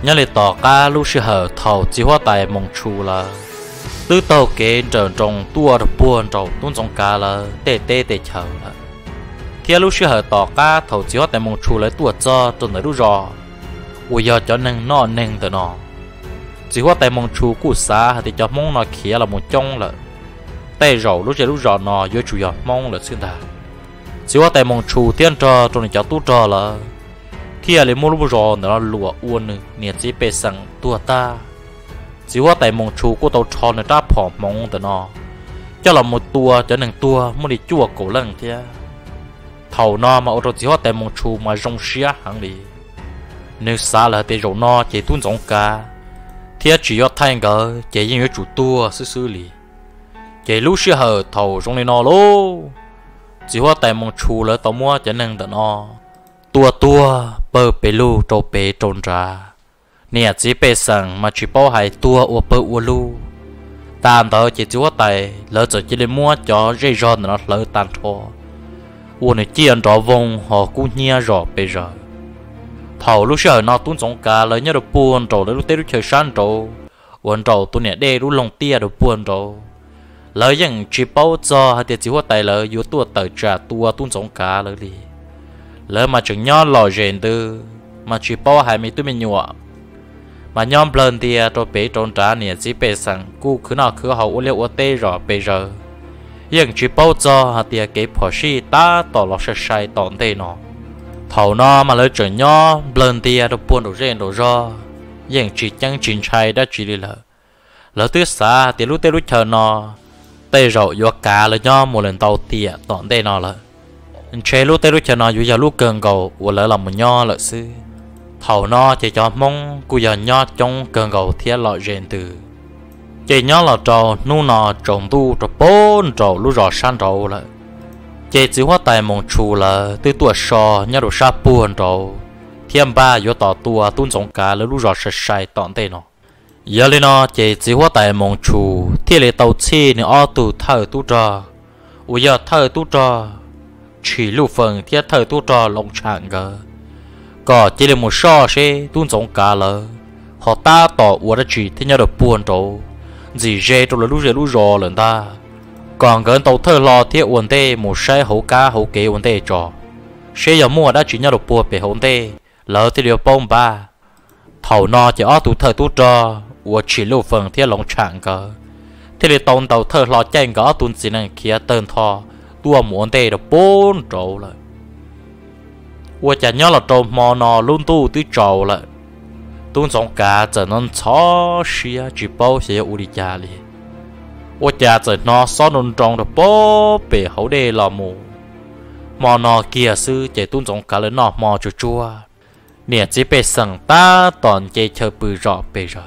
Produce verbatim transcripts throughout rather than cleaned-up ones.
nhớ lại tỏ cá lúc xưa hở thầu chỉ hoa tài mong chu là từ tàu kế trở trong tua được buồn trầu tuôn trong cá là tê tê tê chờ là khi lúc xưa hở tỏ cá thầu chỉ hoa tài mong chu lấy tua cho trong nơi lúc rò ui giờ cho nên nó nên từ nó chỉ hoa tài mong chu cú xa thì cho mong nó kia là một trong là tay rầu lúc giờ lúc rò nó vô chủ yếu mong là xuyên ta chỉ hoa tài mong chu tiên cho trong này cho tu cho là khi lấy mua lúc rò nó lụa uốn nè chỉ bê sang tua ta chỉ hoa tài mong chu của tàu tròn này đã phỏng mong từ nó cho là một tua cho nên tua muốn đi chua cổ lăng thế thầu nó mà ô tô chỉ hoa tài mong chu mà rong xía hàng đi nếu xa là để rầu nó chỉ tuôn giống cá thì chỉ có thay cái chỉ những chủ tua xử xử lý chỉ lúc xưa hở thầu trong này nó lô chỉ hoa tài mong chu là tàu mua cho nên từ nó tua tua bơ bê lu trâu bê trôn ra nè chỉ bê sang mà chỉ bao hai tua u bơ u lu tàn tờ chỉ chúa tay lỡ giờ chỉ để mua cho dây giòn nó lỡ tàn thô u này chỉ ăn rõ vong họ cũng nhia rõ bê giờ thầu lúc sợ nó tuôn giống cá lỡ nhớ được buồn rồi lúc tết lúc chơi san rồi uốn rồi tôi nè đê lúc lòng tia được buồn rồi lỡ những chỉ bao cho hay thì chúa tay lỡ yếu tua tờ trả tua tuôn giống cá lỡ đi lỡ mà chừng nhon lò rèn tư mà chỉ bao hai mươi tuổi mình nhọ mà nhon bền thì rồi bé trốn trả nè chỉ bé sang cú cứ nào cứ hậu liệu ở tây rồi bây giờ nhưng chỉ bao cho hạt tiền cái phò xí ta tỏ lọt sai sai tỏn tây nó thầu nó mà lỡ chừng nhon bền thì rồi buồn đồ rèn đồ ro nhưng chỉ chẳng chín trai đã chỉ đi lỡ lỡ tuyết xa thì lúc tây lúc chờ nó tây rồi vô cả là nhon một lần tàu tiền tỏn tây nó lỡ chế lúc tây lúc chờ nó dù giờ lúc cần cầu của lỡ làm một nho lợi sư thầu nó chỉ cho mong cụ giờ nho trong cần cầu thiết lợi rèn từ chỉ nho là trầu nu nọ trồng tu trầu bốn trầu lúc rõ san trầu lại chỉ chỉ hoa tài mong chủ là từ tuổi sò nhớ đồ sa buồn trầu thiên ba vô tỏ tua tuôn giống cá lúc rõ sạch sai tọn tây nó giờ lên nó chỉ chỉ hoa tài mong chủ thiết lệ tàu chi này o tu thở tu trò u giờ thở tu trò chỉ lúc phần thiết thời tu trò lông trạng gờ có chỉ là một so xe tuôn giống cá lờ họ ta tỏ uất đã chỉ thế nhau được buồn trâu gì dê trong là lúc dê lúc rò lần ta còn gần tàu thơ lò thiết uẩn tê một xe hậu cá hậu kế uẩn tê trò xe giờ mua đã chỉ nhau được buồn về hậu tê lỡ thì điều bông ba thầu no chỉ ó tu thời tu trò uất chỉ lúc phần thiết lông trạng gờ thế thì tàu tàu thơ lò chanh gõ tuôn gì năng kia tên thò tua muốn tê được bốn trâu lại ua chả nhớ là trâu mò nò luôn tu tí trâu lại tuôn giống cá trở nên chó xia chỉ bao xia u đi cha li ua chả trở nó xót nôn trông được bó bể hậu đê lò mù mò nò kia sư chạy tuôn giống cá lên nọ mò chua chua nè chỉ bể sẵn ta toàn chạy chờ bự rõ bể rồi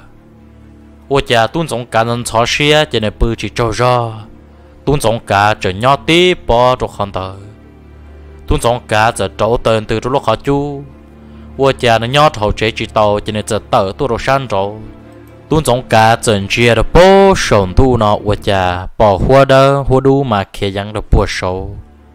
ua chả tuôn giống cá nên chó xia chạy này bự chỉ trâu rõ tuôn giống cá trở nhỏ tí bỏ rồi không tới tuôn giống cá trở trâu tên từ lúc họ chú vua cha nó nhỏ thầu chế chỉ tàu cho nên trở tờ tôi rồi san rồi tuôn giống cá trở chia được bố sồn tu nó vua cha bỏ hoa đơ hoa đu mà kia dặn được bùa sầu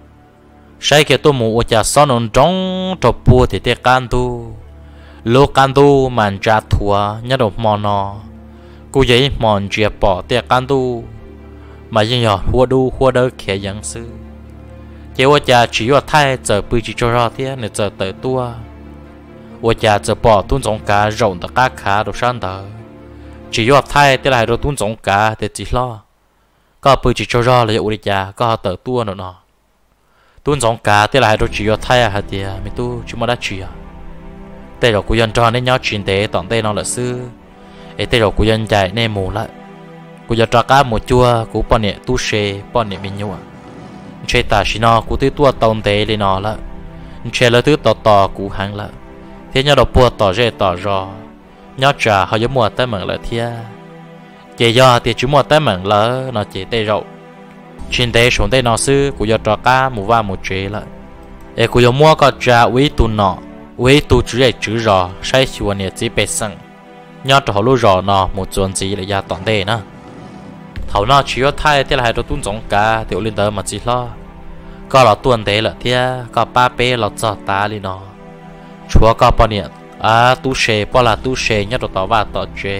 sai kia tôi muốn vua cha son nón trống cho bùa thì tiếc can tu lô can tu màn cha thua nhớ được mòn nó cô giấy mòn chia bỏ tiếc can tu mà dân nhỏ hoa đu hoa đơ kia dặn sư chế vua cha chỉ vào thay giờ bự chỉ cho ra thế nên giờ tới tua vua cha giờ bỏ tuôn giống cá rộng tất cả khá đồ san tờ chỉ vào thay thế là đồ tuôn giống cá thì chỉ lo có bự chỉ cho ra là vua cha có tới tua nữa nọ tuôn giống cá thế là đồ chỉ vào thay hả thì mình tu chúng mà đã chỉ à thế rồi cô dân cho nên nhau chuyện tế tận đây nó là sư ấy thế rồi cô dân chạy nên mù lại cô dân cho cá một chua cô bọn nè tu xe bọn nè mình nhua chơi ta chỉ nó cú tứ tua tông tế lên nó là chơi là tứ tò tò cú hàng là thế nhau đọc bùa tỏ rễ tỏ rò nhau trả họ giống mùa tới mừng là thia chơi do thì chú mùa tới mừng là nó chỉ tê rậu trên tế xuống tê nó sư cú giờ trò cá một va một chế lại ê cú giờ mua có trả uy tu nọ uy tu chú rễ chú rò sai chùa nè chỉ bê sẵn nhau trò lú rò nó một chuẩn gì là gia toàn tê nữa thầu nó chỉ có thay thế là hai đôi tuôn giống cá tiểu lên tới mà chỉ lo có là tuôn thế là thế có ba bé là cho ta đi nó chúa có bao nhiêu à tu xe bao là tu xe nhớ đồ tỏ và tỏ chế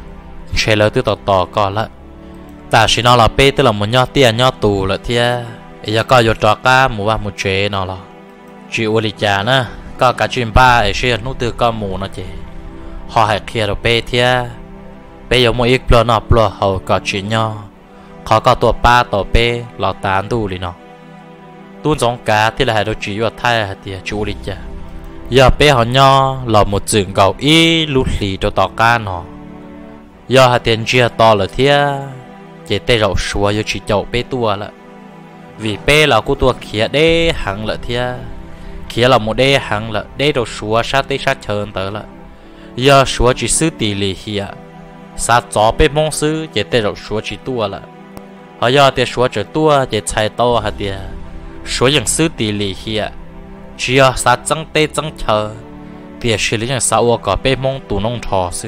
xe lớn từ tỏ tỏ còn lại ta chỉ nó là bê tức là một nhớ tiền nhớ tù là thia giờ có vô trò cá mù ba mù chế nó là chịu đi chả nữa có cả chuyện ba ấy xe nút từ con mù nó chế họ hay kia đồ bê thia bê giờ một ít lo nó lo hậu có chuyện nhớ họ cóตัวbaตัวเป้เราตามดูเลยเนาะตุ้นสงกาที่เราให้เราจีว่าไทยเดียจูริจ้ะอย่าเป้หันย่อเราหมดจึงเก่าอีลุลีตัวต่อการเนาะอย่าให้เตียนเจียต่อเลยเทียเจเตเราชัวอยู่จีเจ้าเป้ตัวละvìเป้เรากูตัวเขียได้หังละเทียเขียเราหมดได้หังละได้เราชัวชาติชาเชิญเตอละอย่าชัวจีซื้อตีลีเฮียซาจ่อเป้มงซื้อเจเตเราชัวจีตัวละhọ do tiền số trở tua để chạy to hả tiền số những sư tỷ lệ hiện chỉ có sát trắng tê trắng chờ tiền xử lý những sao có bê mông tụ nông thọ sư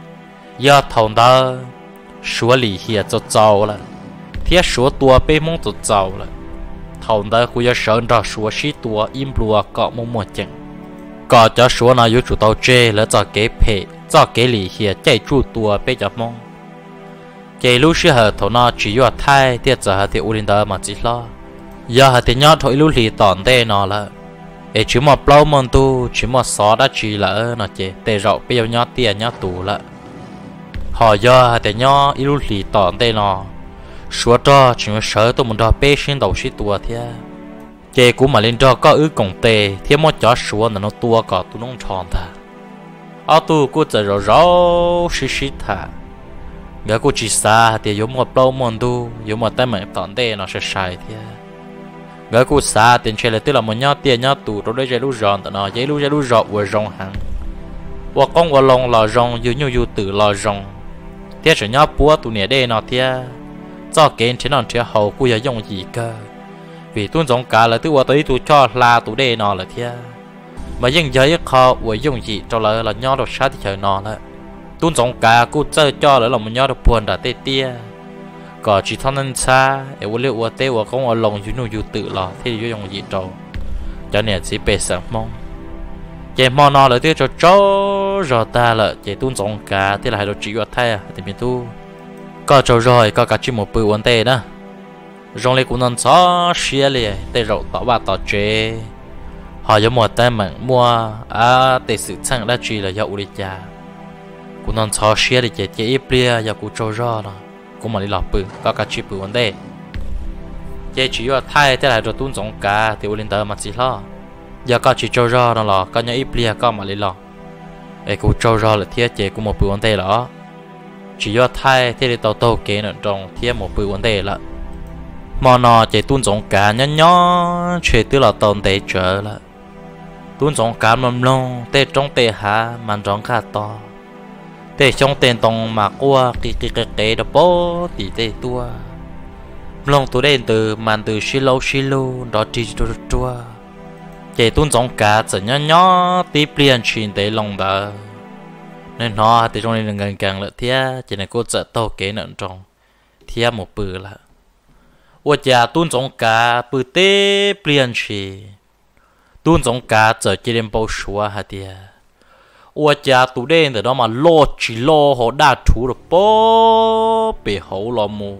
do thầu đó số lệ hiện cho giàu là thiết số tua bê mông cho giàu là thầu đó cũng có sơn ra số sĩ tua im lùa có một một chừng có cho số nào yếu chủ tàu chê là cho kế phê cho kế lệ hiện chạy chủ tua bê cho mông cái lúc xưa họ thầu nó chỉ có thay tiết giờ họ thì u linh đó mà chỉ lo giờ họ thì nhớ thôi lúc thì tòn tê nó là để chỉ một bao mòn tu chỉ một xó đã chỉ là nó chỉ tê rậu bây giờ nhớ tiền nhớ tù là họ giờ họ thì nhớ lúc thì tòn tê nó số cho chỉ một sợ tôi muốn cho bé xin đầu xin tua thế cái cú mà lên cho có ứ cổng tê thế một chó số là nó tua có tu nông tròn ta ở tu cú giờ rồi rồi xí xí thà người cô chỉ xa thì giống một bao mòn tu giống một tay mày tòn tê nó sẽ sai thế người cô xa tiền chơi là tức là một nhát tiền nhát tù rồi đấy chơi lú giòn tận nó chơi lú chơi lú giọt vừa rong hàng và con và lòng lò rong dù như dù tự lò rong thế chỉ nhát búa tụ nè đây nó thế cho kén thế nào thế hậu cô giờ dùng gì cơ vì tuân giống cả là tức là tới tụ cho là tụ đây nó là thế mà nhưng giờ khó và dùng gì cho là là nhát được sát thì chơi nó là tuân giống cả cô chơi cho là một nhát được buồn đã tê tia có chỉ thằng nên xa để vô liệu vô tê vô con ở lòng chú nuôi chú tự lo thì vô dùng gì đâu cho nên chỉ bề sáng mong chỉ mong nó là tiêu cho chó rồi ta là chỉ tuân giống cả thì là hai đồ chỉ vô thay à thì mình tu có cho rồi có cả chỉ một bự vấn đề đó rong lấy cũng nên xóa xía liền để rậu tỏ ba tỏ chế họ giống một tay mạng mua à để sự sang đã chỉ là do u đi cha cũng nên xóa xía để chế chế ít bia do cũng cho rồi đó cũng mà đi lọp bự có cả chip bự vấn đề chế chỉ có thay thế là rồi tuân giống cả thì u lên tờ mà chỉ lo giờ có chỉ cho ra nó là có những ít bia có mà đi lọp ấy cũng cho ra là thiết chế cũng một bự vấn đề đó chỉ có thay thế để tàu tàu kế nữa trong thiết một bự vấn đề là mà nó chế tuân giống cả nhớ nhớ chế tức là tàu tệ trở là tuân giống cả mầm long tê trong tê hạ màn trong cả to tê trong tên tông mà qua cái cái cái cái đó bó thì tê tua lòng tôi đến từ màn từ xí lâu xí lâu đó chỉ cho chua chạy tuôn giống cả chỉ nhớ nhớ tí liền chuyện tê lòng đó nên nó thì trong này gần càng lợi thế chỉ này cô sợ tàu kế nợ trong thế một bự là ủa cha tuôn giống cả bự tê liền chuyện tuôn giống cả chỉ chỉ đem bao số hả tia ủa cha tụ đen từ đó mà lo chỉ lo họ đã thủ được bó bể hậu lo mù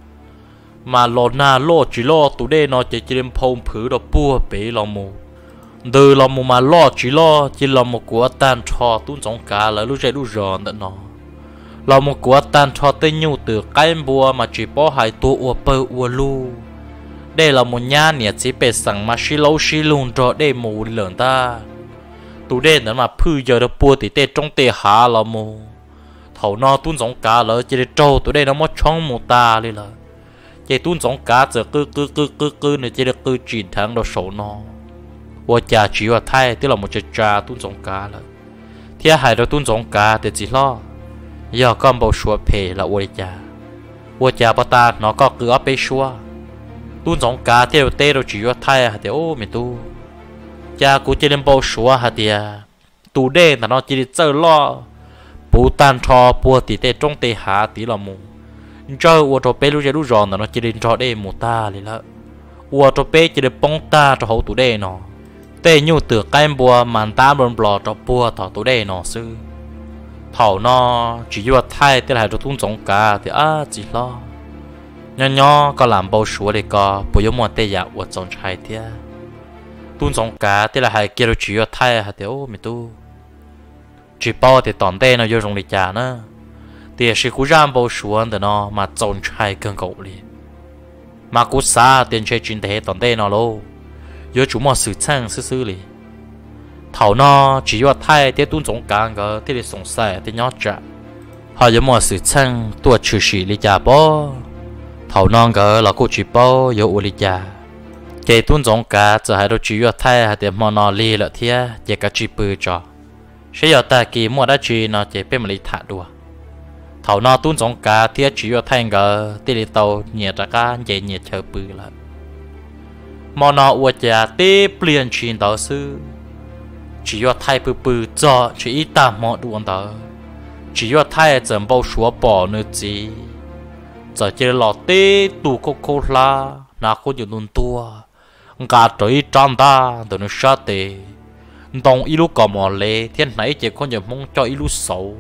mà lo na lo chỉ lo tụ đen nó chỉ chỉ đem phong phứ được bua bể lo mù từ lo mù mà lo chỉ lo chỉ lo một của tan cho tuôn giống cả là lúc chạy lúc giòn đó nó lo một của tan cho tên nhu từ cái bua mà chỉ bỏ hai tua ua bơ ua lu đây là một nhà nè chỉ bể sẵn mà xí lâu xí luôn cho đây mù lớn ta tụ đen nữa mà phư giờ được bua thì tê trong tê hạ là mù thầu no tuôn giống cá lỡ chỉ để trâu tụ đen nó mất trong mù ta đi là chỉ tuôn giống cá giờ cứ cứ cứ cứ cứ này chỉ được cứ chín tháng đó sổ no và cha chỉ vào thay tức là một chiếc trà tuôn giống cá là thế hai đó tuôn giống cá thì chỉ lo giờ con bầu xua phê là ôi cha ôi cha bà ta nó có cứ ấp bê xua tuôn giống cá theo tê rồi chỉ vào thay thì ô mày tu cha cũng chỉ đem bao số hả tia tụ đen là nó chỉ để chơi lo bù tan cho bùa thì tê trong tê hạ tí là mù chơi uo cho bé lúc chơi lúc giòn là nó chỉ để cho đê mù ta đi là uo cho bé chỉ để bông ta cho hậu tụ đen nó tê nhu từ cái bùa màn ta bồn bò cho bùa thọ tụ đây nó sư thọ nó chỉ vô thay thế là cho tuôn giống cả thì à chỉ lo nhỏ nhỏ có làm bao số để có bùa giống một tê dạ của giống trái thế tuôn giống cả thế là hai kia rồi chỉ vô thay hả thì ô mi tu chỉ bao thì tòn tê nó vô trong lịch trả nữa thì sẽ cú ram bao số để nó mà giống trái更够哩mà cú xa tiền chơi chuyên thế tòn tê nó luôn有主么事情是是哩，头呢只要太啲都总讲个，啲你送晒啲鸟只，还有么事情多出事哩家波，头呢个老古只波有屋哩家，嘅都总讲就系到主要太系啲么呢哩了贴，亦个只背咗，谁要大几么得住呢？就俾咪你睇到，头呢都总讲啲主要太个，啲你到热大家热热chờ背啦。mà nó uổng giá tê pliên chuyện đó sư chỉ có thay bự bự cho chỉ ít tạm mọi đuôn đó chỉ có thay dần bao số bỏ nữa gì giờ chỉ là tê tụ cô cô la na cô nhiều luôn tua cả trời tròn ta từ nó sát tê đồng ít lúc có mỏ lệ thiên nãy chỉ có nhiều mong cho ít lúc xấu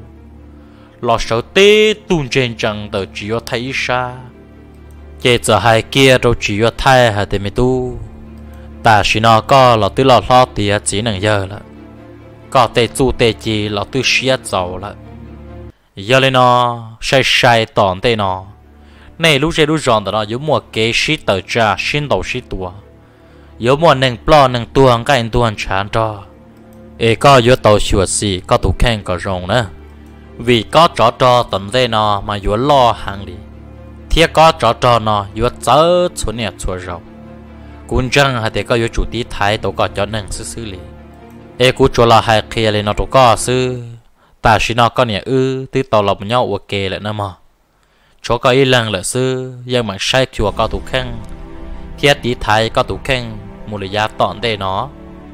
là sợ tê tuôn trên trăng từ chỉ có thay xa chế giờ hai kia đâu chỉ có thay hả thì mới tu ta chỉ nó có là tư lo lo tiền chỉ能giờ là có tê tu tê chỉ là tư xia giàu là giờ lên nó sai sai tòn tê nó này lúc chơi lúc ròn đó yếu mua kế sĩ tờ cha xin đầu sĩ tua yếu mua nâng plo nâng tuang cái anh tuang chán cho ê có yếu tàu sửa xì có tụ khen có rồng nữa vì có trò trò tận tê nó mà yếu lo hàng đi thiết có trò trò nó yếu chớ chuẩn nhẹ chua rau cũng chẳng hay để có yếu chủ tí thái tổ có cho nâng sư sư lì ê cú cho là hai kia lên nó tổ có sư ta chỉ nó có nhẹ ư từ tàu lọc nhau ok lại nữa mà chỗ có ý lần là sư nhưng mà sai chùa có tụ khen thiết tí thái có tụ khen một lời giá tọn đây nó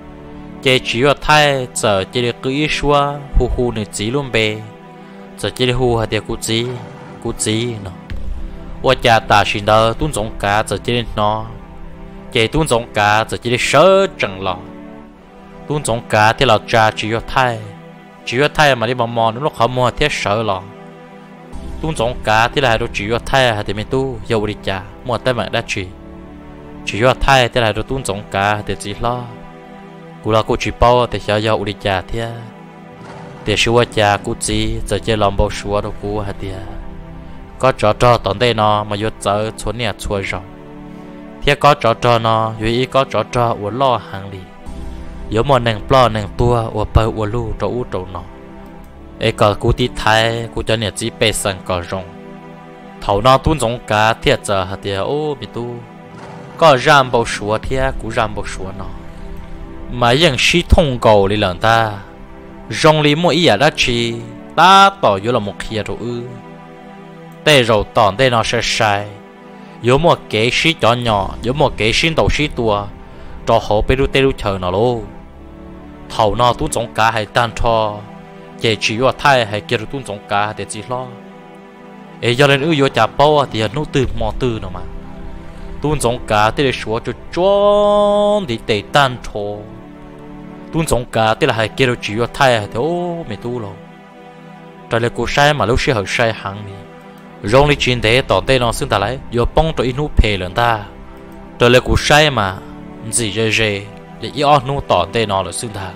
chế chỉ ở thái giờ chỉ được cứ ý xua hu hu này chỉ luôn bề giờ chỉ được hu hay để cú chỉ cú chỉ nó我家大学的都总家在这里喏，这都总家在这里收整了，都总家的老家只有太，只有太嘛你忙忙你落好忙贴收了，都总家的来都只有太还得没都有的家，莫得买得去，只有太的来都都总家得只了，古老古只包得小有的家贴，得是我家古只在这浪包说的古还得。có trò trò tận đây nó mà vô chợ chuẩn nhà chua rồi thì có trò trò nó vô ý có trò trò của lo hàng lì yếu mà nàng plo nàng tua của bờ của lu trâu u trâu nó ấy có cú tí thái cú cho nhà chỉ bê sang có rong thầu nó tuôn giống cá thiệt giờ hạt tiền ô bị tu có ram bao sủa thiệt cú ram bao sủa nó mà những sĩ thông cầu đi lần ta rong lý mỗi ý ở đó chi ta tỏ vô là một khi rồi ư tê rồi tòn tê nó sẽ sai yếu một cái sĩ nhỏ nhỏ yếu một cái sinh đầu sĩ tua cho họ bị tê lu chờ nó luôn thầu nó tuôn giống cá hay tan cho chỉ chỉ có thay hay kia tuôn giống cá để chỉ lo ấy giờ lên ư yếu chả bao thì nó từ mò từ nó mà tuôn giống cá tê để số cho chọn thì tê tan cho tuôn giống cá tê là hay kia chỉ có thay thì ô mày tu rồi trời lại cố sai mà lúc xưa hơi sai hẳn đi rong đi chuyên thế tòn tê nó xưng ta lấy vô bông cho ít nụ phê lần ta rồi lại cú sai mà gì rề rề để ít ớt nụ tòn tê nó là xưng ta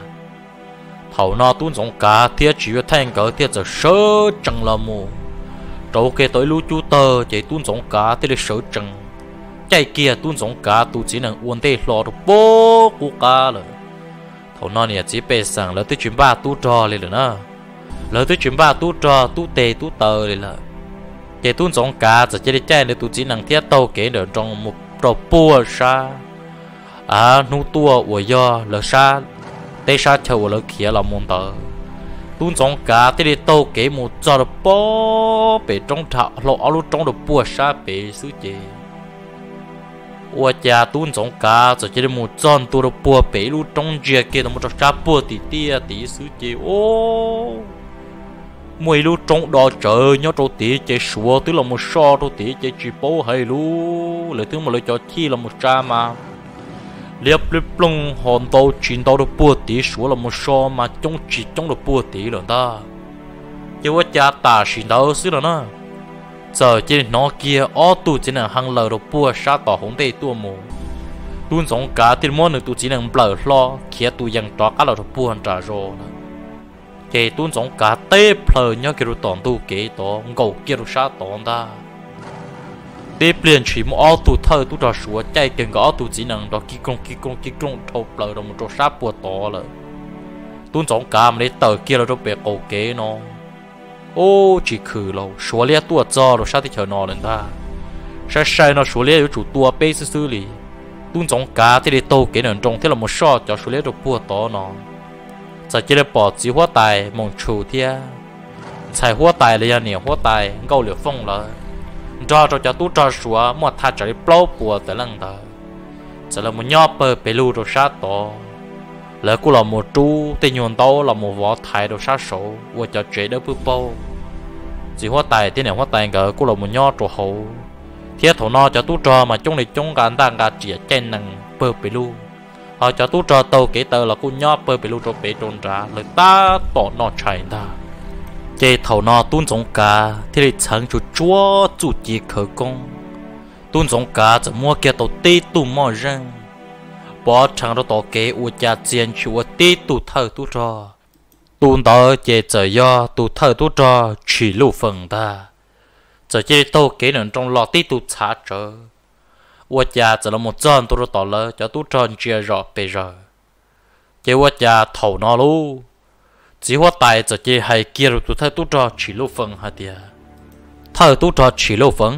thầu nó tuôn giống cá thiết chỉ có thanh cỡ thiết giờ sớ chẳng là mù trâu kê tới lũ chú tơ chỉ tuôn giống cá thiết để sớ chẳng chạy kia tuôn giống cá tu chỉ能uốn tê lò được bố cú cá rồi thầu nó này chỉ bề sẵn là tới chuyến ba tu trò lên rồi nữa là tới chuyến ba tu trò tu tê tu tờ lên là cái tuôn giống cá giờ chỉ để chạy để tu chỉ năng thiết tàu kế được trong một trò bùa sa à nu tua của do là sa tây sa châu là kia là môn tờ tuôn giống cá thì để tàu kế một trò được bó bể trong thảo lộ lúc trong được bùa sa bể xứ chế của cha tuôn giống cá giờ chỉ để một tròn tu được bùa bể lúc trong chia kia là một trò sa bùa tí tia tí xứ chế ô mùi lu trong đó trời nhớ trâu tí chơi sủa tức là một so trâu tí chơi chỉ bố hay lu lại thứ mà lại cho chi là một cha mà liệp liệp lông hòn tàu chín tàu được bùa tí số là một so mà trong chỉ trong được bùa tí rồi ta chứว่าcha ta xin đâu xứ rồi nó giờ chỉ nó kia ó tu chỉ là hàng lờ được bùa sát tỏ hồng tây tua mù tuôn giống cả tiền món được tu chỉ là bờ lo kia tu yang trọ cả là được bùa trả rồi kể tuôn giống cả tê phờ nhớ kia được tòn tu kể tỏ ngầu kia được sát tòn ta tê liền chỉ một ó tu thơ tu trò sủa chạy cần có tu chỉ năng đó kí công kí công kí công thâu bờ đồng một chỗ sát bùa tỏ rồi tuôn giống cả mà lấy tờ kia là được bề cầu kế nó ô chỉ khử lâu số lia tua cho rồi sao thì chờ nó lên ta sai sai nó số lia有主tua bê sư sư lì tuôn giống cá thì để tô cái nền trong thế là một shot cho số lia được bùa to nó giờ chỉ để bỏ chỉ hoa tài mong chủ thia xài hoa tài là nhiều hoa tài câu liều phong là cho cho cho tu cho số một thà chạy plau bùa tới lần ta giờ là một nhóc bờ bê lu rồi sát to lỡ cô là một chú tên nhon tao là một võ thái đồ sát số và cho chế đỡ bự bao chỉ hoa tài tên này hoa tài cả cô là một nho trổ hậu thiết thổ no cho tú trò mà trong này trong cả đang cả chỉ trên năng bơ bể lu họ cho tú trò tàu kế tờ là cô nho bơ bể lu trổ bể trôn ra lời ta tỏ nó chạy ta chế thổ no tuôn giống cả thì chẳng chú chúa chủ chỉ khởi công tuôn giống cả chỉ mua kia tàu tê tu mò răng bỏ chẳng đó tỏ kế u cha chiên chúa tê tu thơ tu trò tuôn đó chế trở do tu thơ tu trò chỉ lưu phần ta giờ chế tàu kế nền trong lọ tê tu xả trở u cha chỉ là một chân tu tỏ lỡ cho tu trò chia rõ bề rồi chế u cha thầu nó lu chỉ hoa tài giờ chế hay kia rồi tu thơ tu trò chỉ lưu phần hả tia thơ tu trò chỉ lưu phần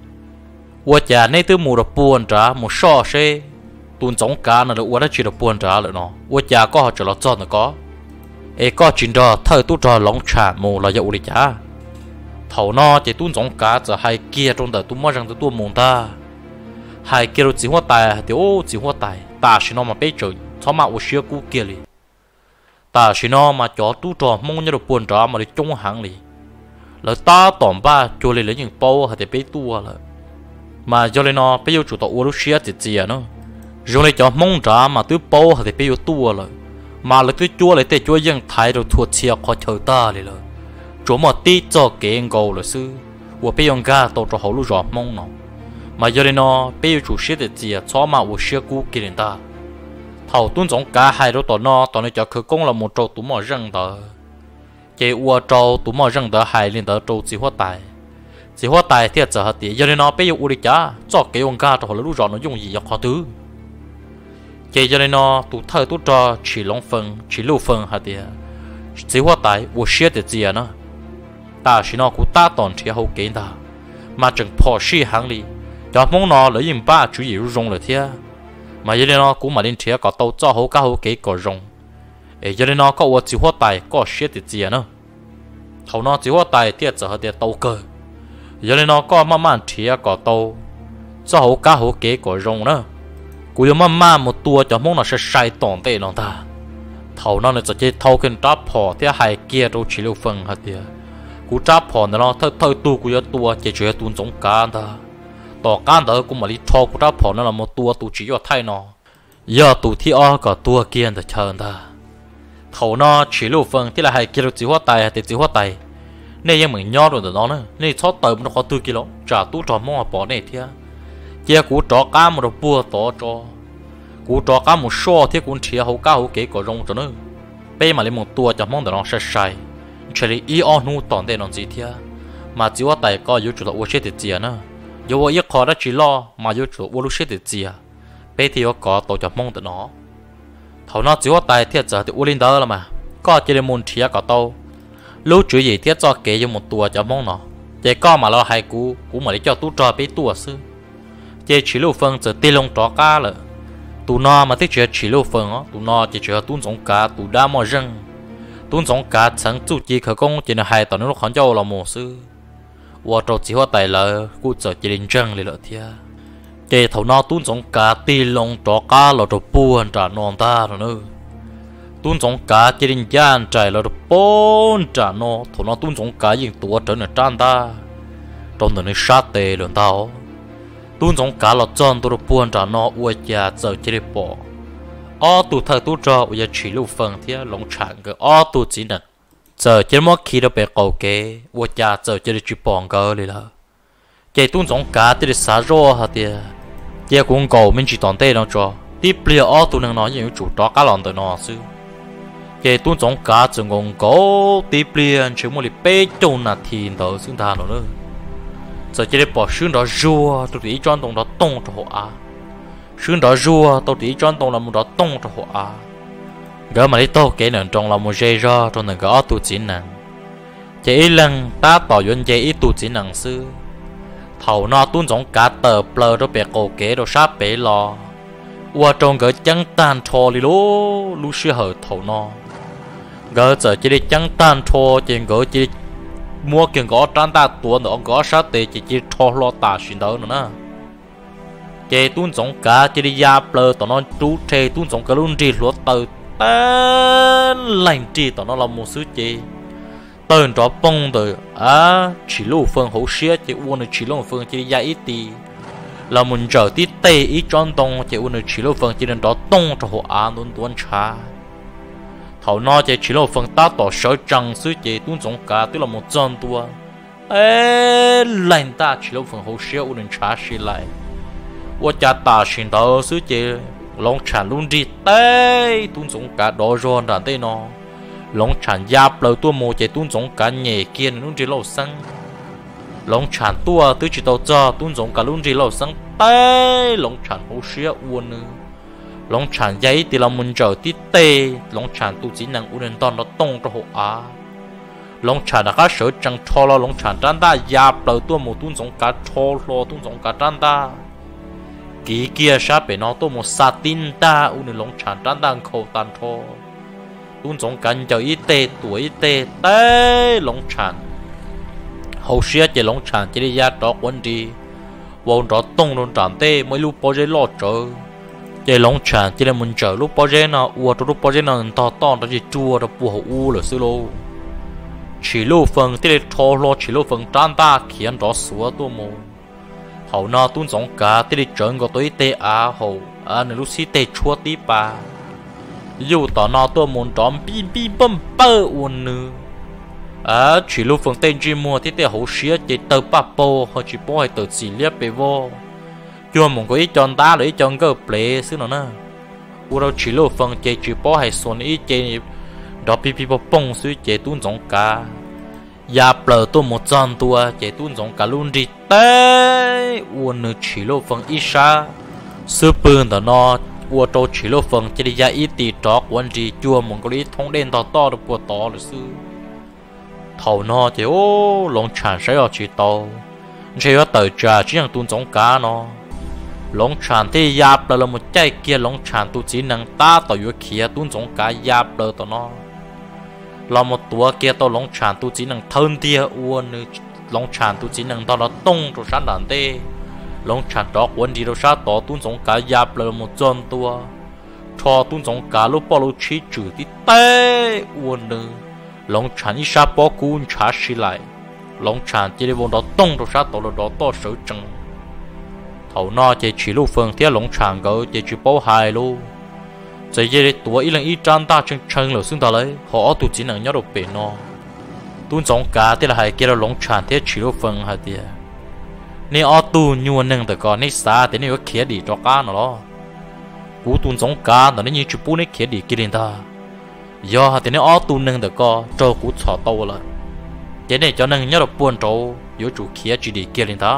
u cha nay từ mùa được buồn trả một so xe tuôn giống cá nó được uống chỉ được buồn trả lại nó uống cha có họ cho nó cho nó có ấy có chuyện đó thời tu trò lóng trả mù là dậu đi chả thầu nó chỉ tuôn giống cá giờ hai kia trong đời tu mới rằng tu tuôn mùng ta hai kia rồi chỉ hoa tài thì ô chỉ hoa tài ta chỉ nó mà bé trời cho mà uống sữa cũ kia đi ta chỉ nó mà cho tu trò mong như được buồn trả mà đi chung hàng đi là ta tỏm ba cho lên lấy những bao hay thì bé tua là mà cho lên nó bé yêu chủ tàu uống sữa thì gì à nó rồi này cho mong trả mà tứ bao thì bây giờ tua rồi mà là tứ chúa lại tê chúa dân thái rồi thua chia khó chờ ta đi rồi chúa mà tí cho cái ngầu là sư và bây giờ ga tàu cho hậu lúc rõ mong nó mà giờ này nó bây giờ chủ sĩ thì gì cho mà của sĩ cũ kia ta thầu tuân giống cả hai đứa tàu nó tàu này cho khởi công là một trâu tủ mỏ răng đó cái ua trâu tủ mỏ răng đó hai lên đó trâu chỉ hoa tài chỉ hoa tài thì giờ hạt tiền giờ này nó bây giờ u đi chả cho cái ông ga cho hậu lúc rõ nó dùng gì khó thứ cái cho nên nó tụ thơ tụ trò chỉ long phần chỉ lưu phần hả tiệt chỉ hoa tài vô xia để gì à nó ta chỉ nó cũng ta toàn chỉ hậu kiến ta mà chẳng bỏ xí hàng đi cho mong nó lấy im ba chủ yếu rong là thiệt mà cho nên nó cũng mà đến thiệt có tàu cho hậu cá hậu kế có rong ấy cho nên nó có vô chỉ hoa tài có xia để gì à nó thầu nó chỉ hoa tài thiệt giờ hả tiệt tàu cơ cho nên nó có mà mà thiệt có tàu cho hậu cá hậu kế có rong nữa cú yêu mà một tua cho mong nó sẽ sai tổn tệ nó ta thầu nó làจะ thâu cái tráp phò thì hai kia đâu chỉ lưu phần hả tiệt cú tráp phò nó thâu thâu tu cú yêu tua chỉ chơi tuôn giống cá ta tỏ cá đó cũng mà đi thâu cú tráp phò nó là một tua tu chỉ cho thay nó giờ tu thì o có tua kia để chờ ta thầu nó chỉ lưu phần thì là hai kia đâu chỉ hoa tài thì chỉ hoa tài nênยังmình nhon rồi đó nữa nên chót tờ nó có tư kilo trả tu trò mong bỏ này thiệt chia cú trò cá một đồ bùa tỏ cho cú trò cá một số thì cũng chỉ hậu cá hậu kế có rong cho nữa bây mà lấy một tua cho mong để nó sẽ sai chỉ là ý on nu tòn đây nó gì thế mà chỉ có tài có yếu chủ là uống chết thì gì nữa yếu yếu khó đã chỉ lo mà yếu chủ uống chết thì gì bây thì có tổ cho mong để nó thầu nó chỉ có tài thiết giờ thì uống lên đó là mà có chỉ là một chỉ có tàu lúc chủ gì thiết cho kế cho một tua cho mong nó để có mà lo hai cú cú mà để cho tú trò bây tua sư chế chỉ lưu phần giờ tê lông trò cá了tụ nó mà thích chơi chỉ lưu phần á tụ nó chỉ chơi tuôn giống cá tụ đa mò răng tuôn giống cá chẳng chủ chỉ khởi công chỉ là hai tàu nó khó châu là một sư và trò chỉ hoa tài là cú giờ chỉ linh răngเลยthia chế thầu nó tuôn giống cá tê lông trò cá là trò buồn trả non ta rồi nữa tuôn giống cá chỉ linh gian trái là trò bốn trả nó thầu nó tuôn giống cá những tua trở nên tràn ta trong đó nó sát tê luôn tao tuôn giống cá lọt tròn tôi buồn trả nó uổng cha giờ chỉ để bỏ ở tụ thơ tụ trò bây giờ chỉ lưu phần thì lồng chẳng cái ở tụ chỉ nè giờ chỉ mất khi đó bị cầu kế vua cha giờ chỉ được chụp bòn cơ đi là chạy tuôn giống cá thì được xả rô hả thì chạy cũng cầu mình chỉ toàn tê nó cho tiếp bia ở tụ năng nói như chủ đó cá lòn từ nó xứ chạy tuôn giống cá chỉ ngon cố tiếp bia chỉ một lít bê trôn là thì đó xứng thà nó nữa giờ chỉ để bỏ xương đó rùa tôi đi cho tông đó tông cho họ à xương đó rùa tôi đi cho tông là một đó tông cho họ à gỡ mà đi tô cái nền trong là một dây ro trong nền gỡ tu chỉ nặng chỉ lần ta tỏ yến dây ít tu chỉ nặng sư thầu nó tuôn giống cá tờ plơ đó bẻ cổ kế đó sát bể lò qua trong gỡ trắng tan thò đi lố lu sư hở thầu nó gỡ giờ chỉ đi trắng tan thò trên gỡ chỉ mua kiện gõ trán ta tuôn nó gõ sát tê chỉ chỉ thò lo ta xuyên đó nữa nè chỉ tuôn giống cá chỉ đi ya plơ tao nó trú tre tuôn giống cá luôn đi lúa tờ tên lành chỉ tao nó là một số chị tên đó bông từ à chỉ lưu phương hậu xía chỉ uốn được chỉ lưu phương chỉ ya ít đi là muốn trở tí tê ít tròn tông chỉ uốn được chỉ lưu phương chỉ nên đó tông cho họ ăn luôn tuôn trà thầu nó chỉ chỉ lưu phương ta tỏ sở trăng số chị tuôn giống cá tức là một tròn tua ê lành ta chỉ lưu phương hậu xía uốn được trà xí lại我家大ရှင်到時節，農產luôn đi tây tuôn giống cả đó rồi đàn tây nó,農產giáp lời tua mồ chạy tuôn giống cả nhẹ kia luôn đi lâu xăng,農產tua từ chỉ tàu cho tuôn giống cả luôn đi lâu xăng tây,農產hậu xía uốn nữa,農產giấy thì là muốn trở tí tây,農產tu chỉ năng uốn đến toàn nó tông cho họ á,農產là các sở chẳng cho lo農sản trăn ta giáp lời tua mồ tuôn giống cả cho lo tuôn giống cả trăn ta kỹ kia sát bể nó tôi một sa tin ta u nên lông tràn tràn đang khâu tan thô tuôn giống cảnh cho y tê tuổi y tê tê lông tràn hậu xía chỉ lông tràn chỉ đi ra đó quân đi vốn đó tung lông tràn tê mấy lúc bao giờ lo chờ chỉ lông tràn chỉ là muốn chờ lúc bao giờ nào u lúc bao giờ nào to to nó chỉ chua nó bùa u là xí lô chỉ lúc phần thì thô lo chỉ lúc phần tràn ta khiến đó xúa tôi mù hậu nó tuôn giống cá thì đi chọn có tối tê á hậu à nếu lúc xí tê chua tí ba dù tao nó tôi muốn trộm pin pin bấm bơ uốn nữa à chỉ lúc phần tên chỉ mua thì tê hậu xía chỉ tờ ba po hoặc chỉ po hay tờ xì liếp bề vô chưa muốn có ý chọn ta để chọn cái plei xứ nó nè u đâu chỉ lúc phần chỉ chỉ po hay xuân ý chỉ đó pi pi bông xứ chỉ tuôn giống cá ya plờ tôi một trăm tua chạy tuôn giống cả luôn đi tê uốn nữa chỉ lô phần ít xa sư bươn đó nó uốn trâu chỉ lô phần chỉ đi ya ít tì trọ uốn đi chua một cái thông đen to to được bùa to được sư thầu nó thì ô lồng tràn sẽ ở chỉ tàu chỉ có tờ trà chỉ là tuôn giống cá nó lồng tràn thì ya plờ là một trái kia lồng tràn tu chỉ năng ta tàu yếu kia tuôn giống cá ya plờ đó nó là một tua kia tao lông tràn tu chỉ năng thân tia uốn nữa lông tràn tu chỉ năng tao nó tung rồi sáng đàn tê lông tràn đó uốn đi rồi sáng tao tuôn giống cá giáp là một chân tua cho tuôn giống cá lúc bao lúc chỉ trừ tí tê uốn nữa lông tràn ít sao bao cuốn trả xí lại lông tràn chỉ để vùng đó tung rồi sáng tao là đó to sở trăng thầu nó chỉ chỉ lúc phương theo lông tràn gỡ chỉ chỉ bao hài luôn giờ giờ tuổi ít lần ít trăn ta chân chân là xưng ta lấy họ tụ chỉ năng nhớ được bể nó tuôn giống cá thì là hai kia là lông tràn thế chỉ lúc phần hai tia nè ở tu nhuận năng từ còn nè xa thì nè có kia đi cho cá nó lo cú tuôn giống cá nó như chụp bút nè kia đi kia lên ta do thì nè ở tu năng từ có cho cú chọ tàu là cái này cho năng nhớ được buồn trâu yếu chủ kia chỉ đi kia lên ta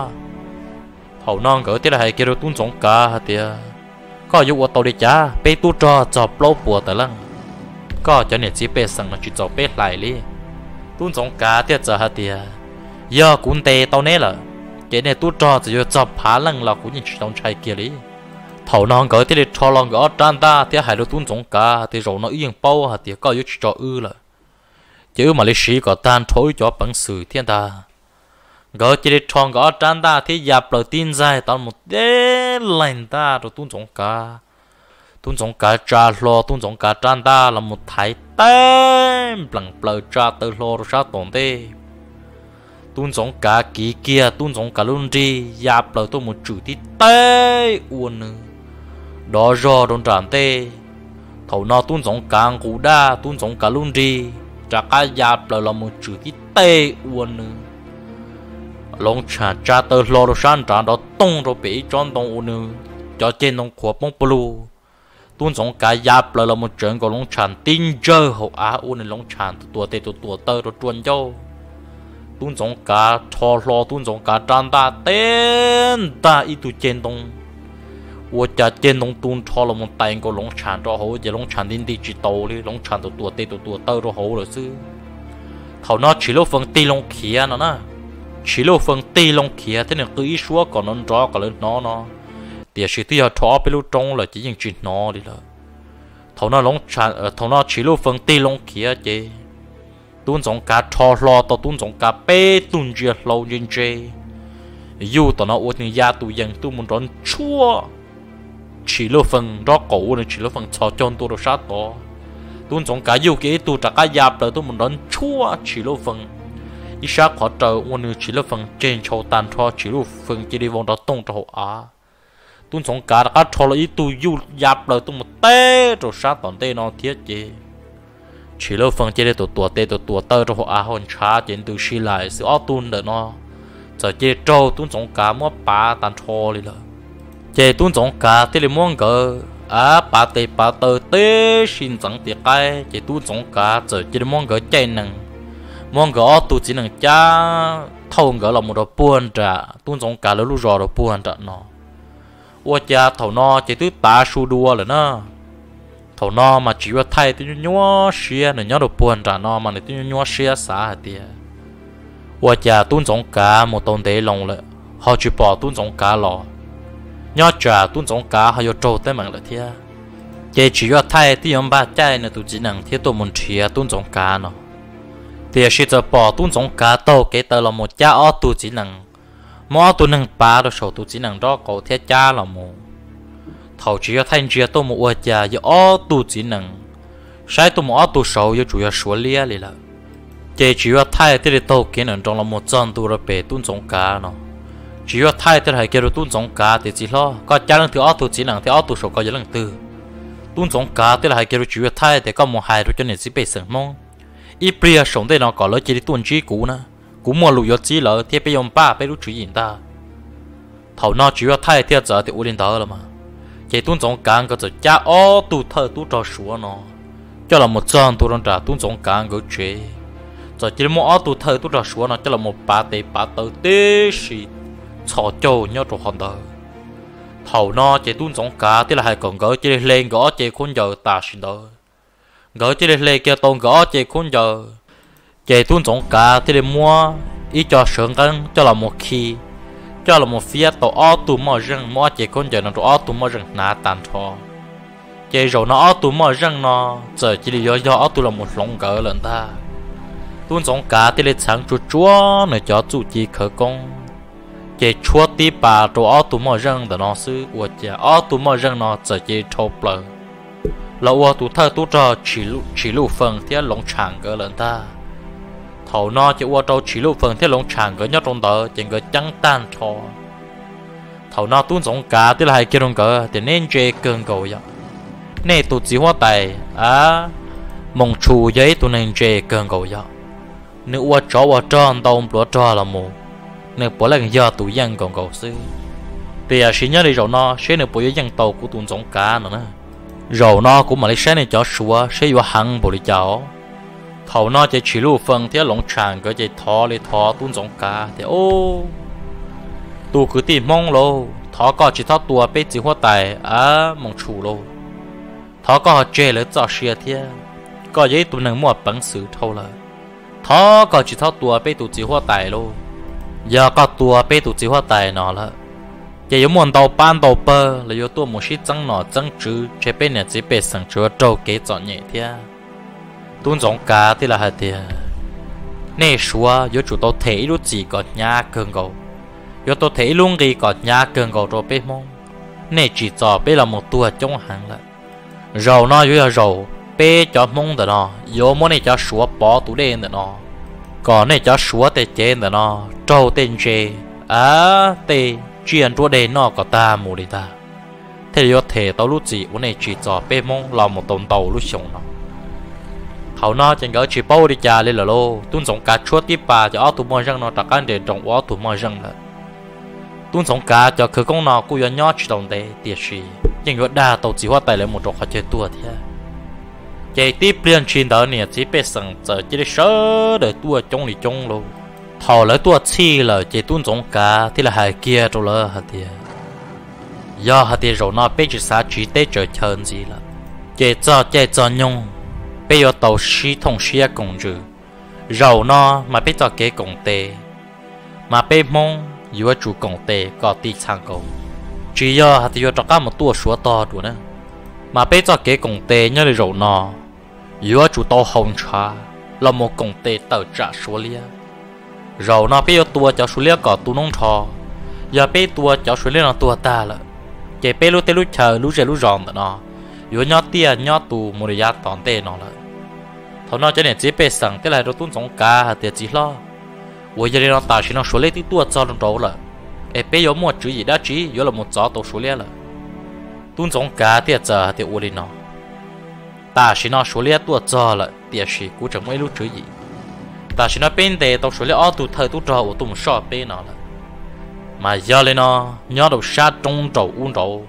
hậu non cỡ thì là hai kia là tuôn giống cá hai tia có dụng ở tàu đi cha pe tu cho cho plau bùa tới lăng có cho nên chỉ pe sang nó chỉ cho pe lại đi tuôn giống cá tiệt giờ hạt tiệt giờ cũng tê tàu nè là cái này tu cho chỉ cho phá lăng là cũng như trong trái kia đi thầu non cỡ thì cho lòng gõ tràn ta thì hai đứa tuôn giống cá thì rồi nó yên bao hạt tiệt có dụng cho ư là chứ mà lấy sĩ có tan thối cho bằng sự thiên ta gỡ chỉ để chọn gỡ tràn ta thì dập lời tin dài tao một đế lạnh ta rồi tuôn giống cá tuôn giống cá trà lo tuôn giống cá tràn ta là một thái tem bằng lời trà từ lo rồi sao tổn tê tuôn giống cá kỹ kia tuôn giống cá luôn đi dập lời tôi một chữ tí tê uôn nữa đó rồi đồn tràn tê thầu nó tuôn giống càng cú đa tuôn giống cả luôn đi trả cá giáp là là một chữ cái tê uốn nữa long chả cha tơ lo rồi san trả đó tung rồi bị tròn tung uốn nữa cho trên nông khua bông blue tuôn giống cả giáp là là một chuyện của long chả tin chơi hậu á uốn này long chả tua tê tua tua tơ rồi chuồn châu tuôn giống cả thò lo tuôn giống cả tràn ta tên ta ít tu trên tung我家电动东超了么带个农产着好，这农产定地知道哩，农产都多地都多兜着好了是。头那起了风地龙起啊呢，起了风地龙起啊，这人可以说个能抓个人拿呢，但是都要抓不了中了，只用去拿的了。头那农产呃，头那起了风地龙起啊，这东种cá超lo到东种cá bé东只lâu nhân chế，有到那我那家都人都muốn rón chua。chỉ lo phần đó cổ này chỉ lo phần cho chôn tôi được sát đó tôi giống cả yêu cái tôi trả cái giáp rồi tôi muốn đón chua chỉ lo phần ít sát khó chờ ôn chỉ lo phần trên châu tàn cho chỉ lo phần chỉ đi vòng đó tung cho họ á tôi giống cả cái cho là ít tôi yêu giáp rồi tôi một té rồi sát toàn té nó thiết gì chỉ lo phần chỉ đi tụt tụt té tụt tụt tơ cho họ á hòn chá trên từ xí lại sự ót tuôn được nó giờ chỉ trâu tôi giống cả mua bá tàn cho đi rồi chế tuôn giống cả thì là mong cỡ à bà tê bà tơ tê xin chẳng tiệt cái chế tuôn giống cả giờ chỉ là mong cỡ chạy nằng mong cỡ tu chỉ nằng cha thâu cỡ là một đồ buồn trả tuôn giống cả là lúc rồi đồ buồn trả nó ua cha thầu nó chế tứ ta su đua rồi nó thầu nó mà chỉ có thay thì nhua xia này nhớ đồ buồn trả nó mà này thì nhua xia xả hả tia ua cha tuôn giống cả một tôn tế lòng lại họ chỉ bỏ tuôn giống cả lò nhớ trả tuôn giống cá hay trâu tới mạng là thế, chỉ chỉ có thay thì ông ba trai này tụi chỉ năng thiết tụi muốn chia tuôn giống cá nó, thì sẽ cho bỏ tuôn giống cá tàu cái tờ là một cha ở tụi chỉ năng, mỗi tụi năng ba đó số tụi chỉ năng đó có thiết cha là một, thầu chỉ có thay chia tụi một cha giờ ở tụi chỉ năng, sai tụi một ở tụi số giờ chủ yếu số lia liền là, chỉ chỉ có thay thì tàu cái năng trong là một chân tụi là bể tuôn giống cá nó. chỉ có thay thế này kêu tuôn giống cá thì chỉ lo có cha lần thứ ở tu chỉ năng thì ở tu số có giờ lần tư tuôn giống cá thế là kêu chỉ có thay thì có một hai rồi cho nên chỉ bị sừng mông ít bia sống đây nó có lỡ chỉ tuôn chỉ cũ nè cũ mua lụi giọt chỉ lỡ thì bây giờ ba bây lúc chỉ nhìn ta thầu nó chỉ có thay thế giờ thì u lên đó là mà chỉ tuôn giống cá có giờ cha ở tu thơ tu trò sủa nó cho là một chân tu đang trả tuôn giống cá có chế giờ chỉ mua ở tu thơ tu trò sủa nó cho là một ba tê ba tơ tê xì chó trâu nhớ trò hòn đờ thầu nó chỉ tuôn giống cá thế là hai còn gỡ chỉ lên gõ chỉ khôn giờ ta xin đỡ gỡ chỉ lên kia tôn gõ chỉ khôn giờ chỉ tuôn giống cá thế là mua ý cho sướng cân cho là một khi cho là một phía tổ ó tụ mò rừng mò chỉ khôn giờ nó tổ ó tụ mò rừng nã tàn thò chỉ rồi nó ó tụ mò rừng nó giờ chỉ là do ó tụ là một lồng gỡ lần ta tuôn giống cá thế là sáng chúa chúa này cho chủ chỉ khởi công chỉ chúa tí bà đồ ở tụ mò rừng để nó sư của cha ở tụ mò rừng nó giờ chỉ thâu bờ là ở tụ thơ tụ trò chỉ lu chỉ lu phần theo lồng tràng cái lần ta thầu nó chỉ ở trâu chỉ lu phần theo lồng tràng cái nhớ trong đó chỉ cái trắng tan thò thầu nó tuôn giống cá tức là hai kia đồng cỡ thì nên chơi cơn cầu vậy nên tụ chỉ hoa tài à mong chu giấy tụ nên chơi cơn cầu vậy nếu ở chỗ ở tròn đông bữa trò là một nếu bỏ lại giờ tụi dân còn cầu sư thì à xin nhớ đi rồi nó sẽ nếu bỏ dân tàu của tụi giống cá nữa nè rồi nó cũng mà lấy xe này cho sủa sẽ vô hăng bỏ đi cháu thầu nó chỉ chỉ lưu phần theo lồng tràng cái chỉ thò lấy thò tụi giống cá thì ô tụi cứ tìm mong lô thò có chỉ thò tua bé chỉ hoa tài à mong chủ lô thò có chơi lấy cho xe thế có giấy tụi năng mua bằng sự thâu là thò có chỉ thò tua bé tụi chỉ hoa tài lô giờ có tua bé tụi chỉ hoa tài nó là giờ có muốn tàu ban tàu bơ là có tua một ít trắng nọ trắng chữ chế bên này chỉ bé sang chữ trâu kế chọn nhẹ thế tuôn giống cá thì là hai thế nè xua có chủ tàu thấy lúc gì có nhà cơn gầu có tàu thấy luôn gì có nhà cơn gầu rồi bé mong nè chỉ cho bé là một tua trong hàng là rồi nó có rồi bé cho mong được nó có muốn này cho xua bỏ tủ đen được nó còn này cho xua tê trên được nó trâu tên chê à tê chuyện chỗ đây nó có ta mù đi ta thế yếu thể tao lúc gì vấn đề chỉ cho bê mong là một tồn tàu lúc sống nó hậu nó chẳng có chỉ bao đi cha lên là lô tuân giống cá chúa tiếp bà cho tụi mồi răng nó đặc ăn để trồng ó tụi mồi răng là tuân giống cá cho khử công nó cũng nhỏ chỉ đồng đấy tiệt sĩ nhưng có đa tàu chỉ hoa tài lên một chỗ khó chơi tua thế chạy tiếp liên chuyên đó nè chỉ biết sẵn giờ chỉ để sớ để tua trong thì trong luôn thầu lấy tua chi là chạy tuân giống cá thì là hai kia rồi là hạt tiền do hạt tiền rồi nó biết chỉ sao chỉ để chờ chờ gì là chạy cho chạy cho nhung bây giờ tàu xí thông xí công chữ rồi nó mà biết cho cái công tệ mà biết mong yếu chủ công tệ có tí sang cầu chỉ do hạt tiêu cho các một tua số to đủ nữa mà bây giờ cái công tệ nhớ rồi nó yếu chủ tàu hồng trà là một công tệ tàu trả số lia rồi nó bây giờ tua cho số lia có tu nông trò giờ bây tua cho số lia là tua ta là cái bây lúc tê lúc chờ lúc giờ lúc ròn nó yếu nhỏ tia nhỏ tu một đời tòn tê nó là thằng nó cho nên chỉ biết rằng cái này đồ tuân giống cá hạt tiền chỉ lo bây giờ nó tạo chỉ nó số lấy tí tua cho nó đâu là em bây giờ mua chữ gì đã chỉ yếu là một gió tổ số lấy là tuân giống cá tiền giờ tiền u đi nó ta chỉ nó số lấy tua cho là tiền chỉ cũng chẳng mấy lúc chữ gì ta chỉ nó bên đề tổ số lấy ở tu thời tu trò của tu một số bên nó là mà giờ lên nó nhớ đầu sát trong trầu uống trầu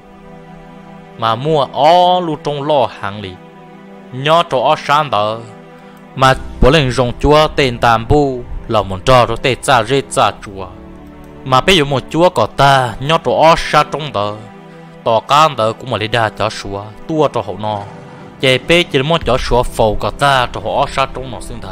mà mua ở lu trong lo hàng lì nhớ trầu ở sáng đó mà bố lên rong chúa tên tàm bu là một trò rồi tên cha rê cha chúa mà bây giờ một chúa có ta nhớ trầu ở sát trong đó tỏ can đó cũng mà lấy đa cho chúa tua cho hậu nó chạy bé chỉ muốn cho chúa phù có ta cho họ ở sát trong nó xưng thà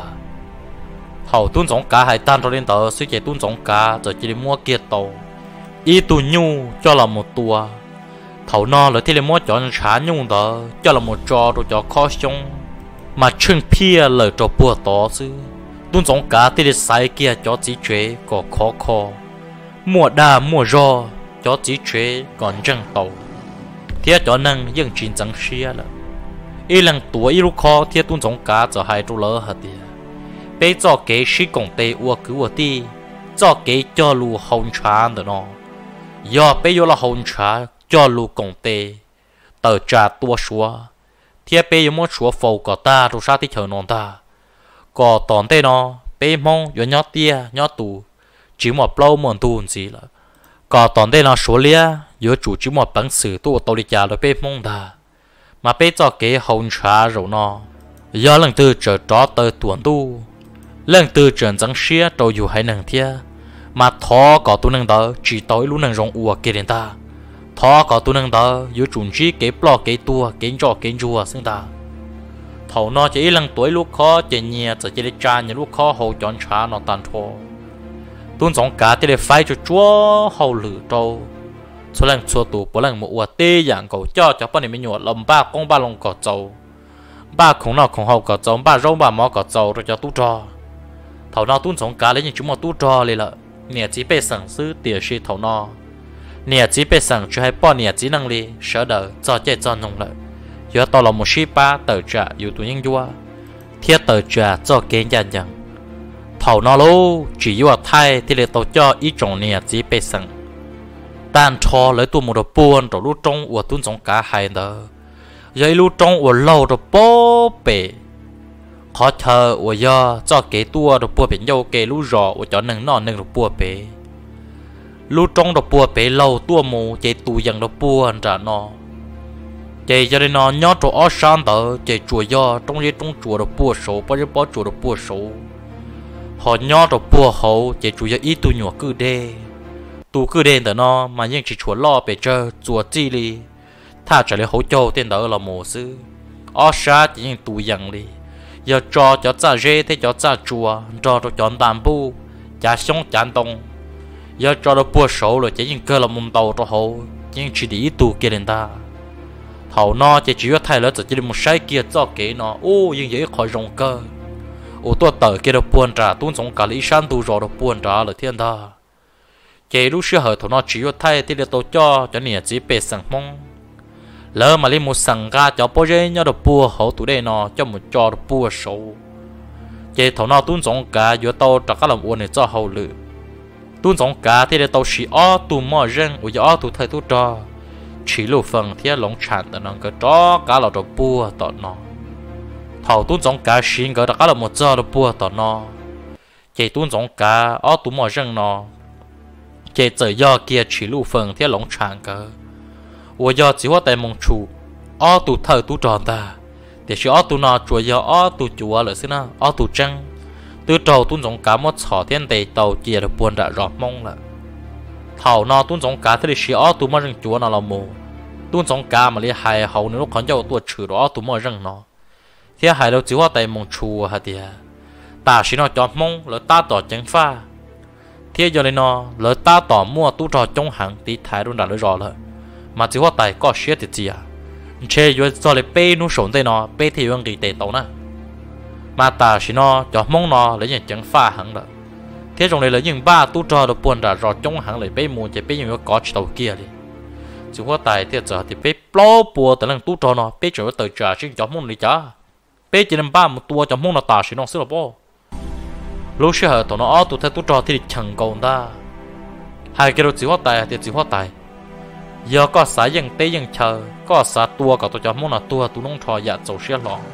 hậu tuân giống cá hải tan cho lên tờ suy chạy tuân giống cá rồi chỉ mua kia tàu ý tu nhu cho là một tua thầu no là thì mua chọn trả nhung đó cho là một trò rồi cho khó xong mà chân pia lời cho bùa to chứ tuân giống cá thì để sai kia cho chỉ chế có khó khó mua đa mua rò cho chỉ chế còn chân tàu thế cho năng dân chiến争xia là ý lần tuổi ý lúc khó thế tuân giống cá cho hai chỗ lỡ hả tiệt bây giờ cái sĩ công tệ ua cứ ua đi cho cái cho lu hồng trà nữa nó giờ bây giờ là hồng trà cho lu công tệ tờ trà tua xóa thì bây giờ muốn xóa phù có ta rồi sao thì chờ non ta có tòn tê nó bây mong giờ nhót tia nhót tù chỉ một lâu một tu gì là có tòn tê nó số lia giờ chủ chỉ một bản sự tu tàu đi trả rồi bây mong ta mà bây giờ cái hồng trà rồi nó giờ lần từ chờ cho tờ tuần tu lần từ trường dẫn xía đâu dù hay năng thia mà thọ có tu năng đó chỉ tối lúc năng rong ua kia đến ta thọ có tu năng đó dù chuẩn chỉ cái blo cái tua cái cho cái chùa xưng ta thầu nó chỉ lần tuổi lúc khó chỉ nhẹ chỉ để cha những lúc khó hậu chọn trả nó tàn thọ tuân giống cả thì để phải cho chúa hậu lử trâu số lần số tụ bốn lần một ua tê dạng cầu cho cho bọn này mới nhọ lầm ba con ba lông cỏ trâu ba khổng nào khổng hậu cỏ trâu ba râu ba mỏ cỏ trâu rồi cho tu trò thầu nó tuân giống cá lấy những chúng mà tu trò lên là nè chỉ bị sản xuất tiền sĩ thầu nó nè chỉ bị sản cho hai bọn nè chỉ năng li sợ đỡ cho chạy cho nông lợi giờ tao là một sĩ ba tờ trả yếu tố nhân dua thiết tờ trả cho kiến gia nhân thầu nó lô chỉ yếu thay thì để tao cho ít trồng nè chỉ bị sản tan cho lấy tu một đồ buồn rồi lúc trong của tuân giống cá hai đó giờ lúc trong của lâu rồi bó bể khó thở của do cho cái tua đồ bùa biển dâu cái lú rò của cho nâng nọ nâng đồ bùa bể lú trong đồ bùa bể lâu tua mù chạy tù dần đồ bùa trả nó chạy cho nên nó nhót chỗ ở san tờ chạy chùa do trong dưới trong chùa đồ bùa số bao nhiêu bao chùa đồ bùa số họ nhót đồ bùa hậu chạy chùa do ít tu nhỏ cứ đê tu cứ đê tờ nó mà nhưng chỉ chùa lo bể chơi chùa chi li tha trả lời hậu châu tên tờ là mồ sư ở xa chỉ những tù dần đi giờ cho cho cha rê thế cho cha chùa cho cho chọn tạm bu cha sống chán tông giờ cho nó bùa sổ rồi chỉ những cơ là mông tàu cho hậu nhưng chỉ để tù kia lên ta hậu nó chỉ chỉ có thay lỡ chỉ một sai kia cho cái nó ô nhưng dễ khỏi rong cơ ô tôi tờ kia được buồn trả tuôn sống cả lý san tù rồi được buồn trả là thiên ta chỉ lúc xưa hở thằng nó chỉ có thay thì để tôi cho cho nè chỉ bề sẵn mong lỡ mà lấy một sẵn ga cho bố rê nhớ được bùa hậu tụ đây nó cho một cho được bùa sâu chế thầu nó tuôn giống cả giữa tàu trả các làm uốn này cho hậu lự tuôn giống cả thì để tàu xì ó tụ mò răng của gió tụ thời tụ trò chỉ lù phần thì lồng chán tao nó cái đó cá là đồ bùa tao nó thầu tuôn giống cá xin cái đó cá là một giờ đồ bùa tao nó chỉ tuôn giống cá ở tụ mỏ rừng nó chỉ giờ do kia chỉ lù phần thì lồng chán cái 我要只话带蒙出，阿杜头杜长大，但是阿杜那主要阿杜主了是呢，阿杜真，từ đầu tuôn giống cá một sọ thiên đầy tàu chia được buồn đã rõ mong là thảo nó tuôn giống cá thì chỉ ở tu mà rừng chúa nó là mù tuôn giống cá mà li hài hậu nữa lúc còn giàu tuột trừ đó tu mà rừng nó thì hài đâu chỉ hoa tay mong chùa hả tiệt ta chỉ nó cho mong lỡ ta tỏ chân pha thì giờ này nó lỡ ta tỏ mua tu trò trong hàng tí thái luôn đã lỡ rõ rồi mà chỉ hoa tay có xía thì gì à chơi giờ cho lại bê nu sồn tay nó bê thì vẫn đi tệ tàu nè mà ta chỉ nó cho mong nó lấy những chân pha hẳn rồi thế trong này là những ba tu trò được buồn đã rõ trong hàng lại bê mua chỉ bê những cái có chỉ tàu kia đi chỉ hoa tay thì giờ thì bê plo bùa từ lần tu trò nó bê chỉ có từ trả chỉ cho mong đi chả bê chỉ làm ba một tua cho mong nó ta chỉ nó xí là bao lúc xưa tụi nó tụi theo tu trò thì chẳng còn ta hai cái đồ chỉ hoa tay thì chỉ hoa tay giờ có xả dân tê dân chờ có xả tua cả tụi cho mong là tua tụi nông trò dạ dầu xía lọ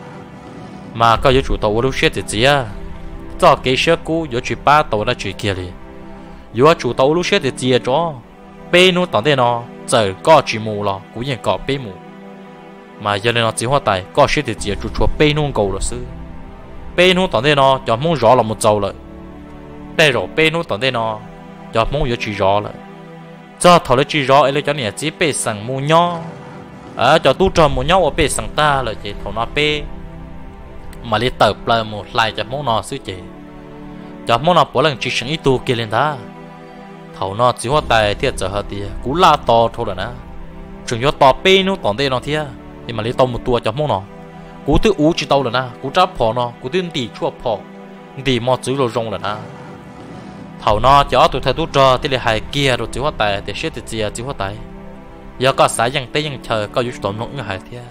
mà có yếu chủ tàu lúc xưa thì gì à cho cái xưa cũ yếu chủ ba tàu đã chuyện kia đi yếu chủ tàu lúc xưa thì gì cho bê nó tận đây nó giờ có chỉ mù lọ cũng như có bê mù mà giờ này nó chỉ hoa tay có xưa thì gì chủ chúa bê nó cầu rồi xứ bê nó tận đây nó cho mong rõ là một dầu rồi đây rồi bê nó tận đây nó cho mong yếu chỉ rõ rồi cho thầu lấy chỉ rõ ấy cho nên chỉ bê sẵn mù nhó ở cho tu tròn mù nhó ở bê sẵn ta là chỉ thầu nó bê mà lấy tập lại một lại cho mong nó xứ chỉ cho mong nó bỏ lần chỉ sẵn ít tu kia lên ta thầu nó chỉ hoa tay thiệt giờ hết thì cú la to thôi rồi nè chừng cho to bê nó tận đây nó thiệt thì mà lấy to một tua cho mong nó cú thứ ú chỉ tao rồi nè cú chấp phò nó cú thứ tì chua phò tì mò chữ rồi rong rồi nè thầu nó cho tụi thầy tu trò thì là hai kia rồi chỉ hoa tay thì xếp thì chia chỉ hoa tay giờ có sải dân tây dân chờ có yếu tố nó như hai thiệt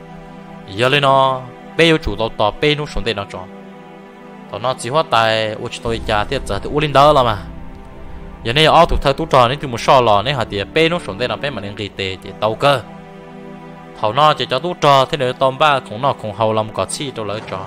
giờ lên nó bây giờ chủ tàu tàu bây nó xuống đây nó chọn tàu nó chỉ hoa tay u chỉ tôi trả thì giờ thì u linh đó là mà giờ này ở tụi thầy tu trò nên tụi một sò lò nên hạt tiền bây nó xuống đây là bây mà nên ghi tệ thì tàu cơ thầu nó chỉ cho tu trò thì nếu tàu ba cũng nó cũng hậu lòng có chi đâu lỡ trò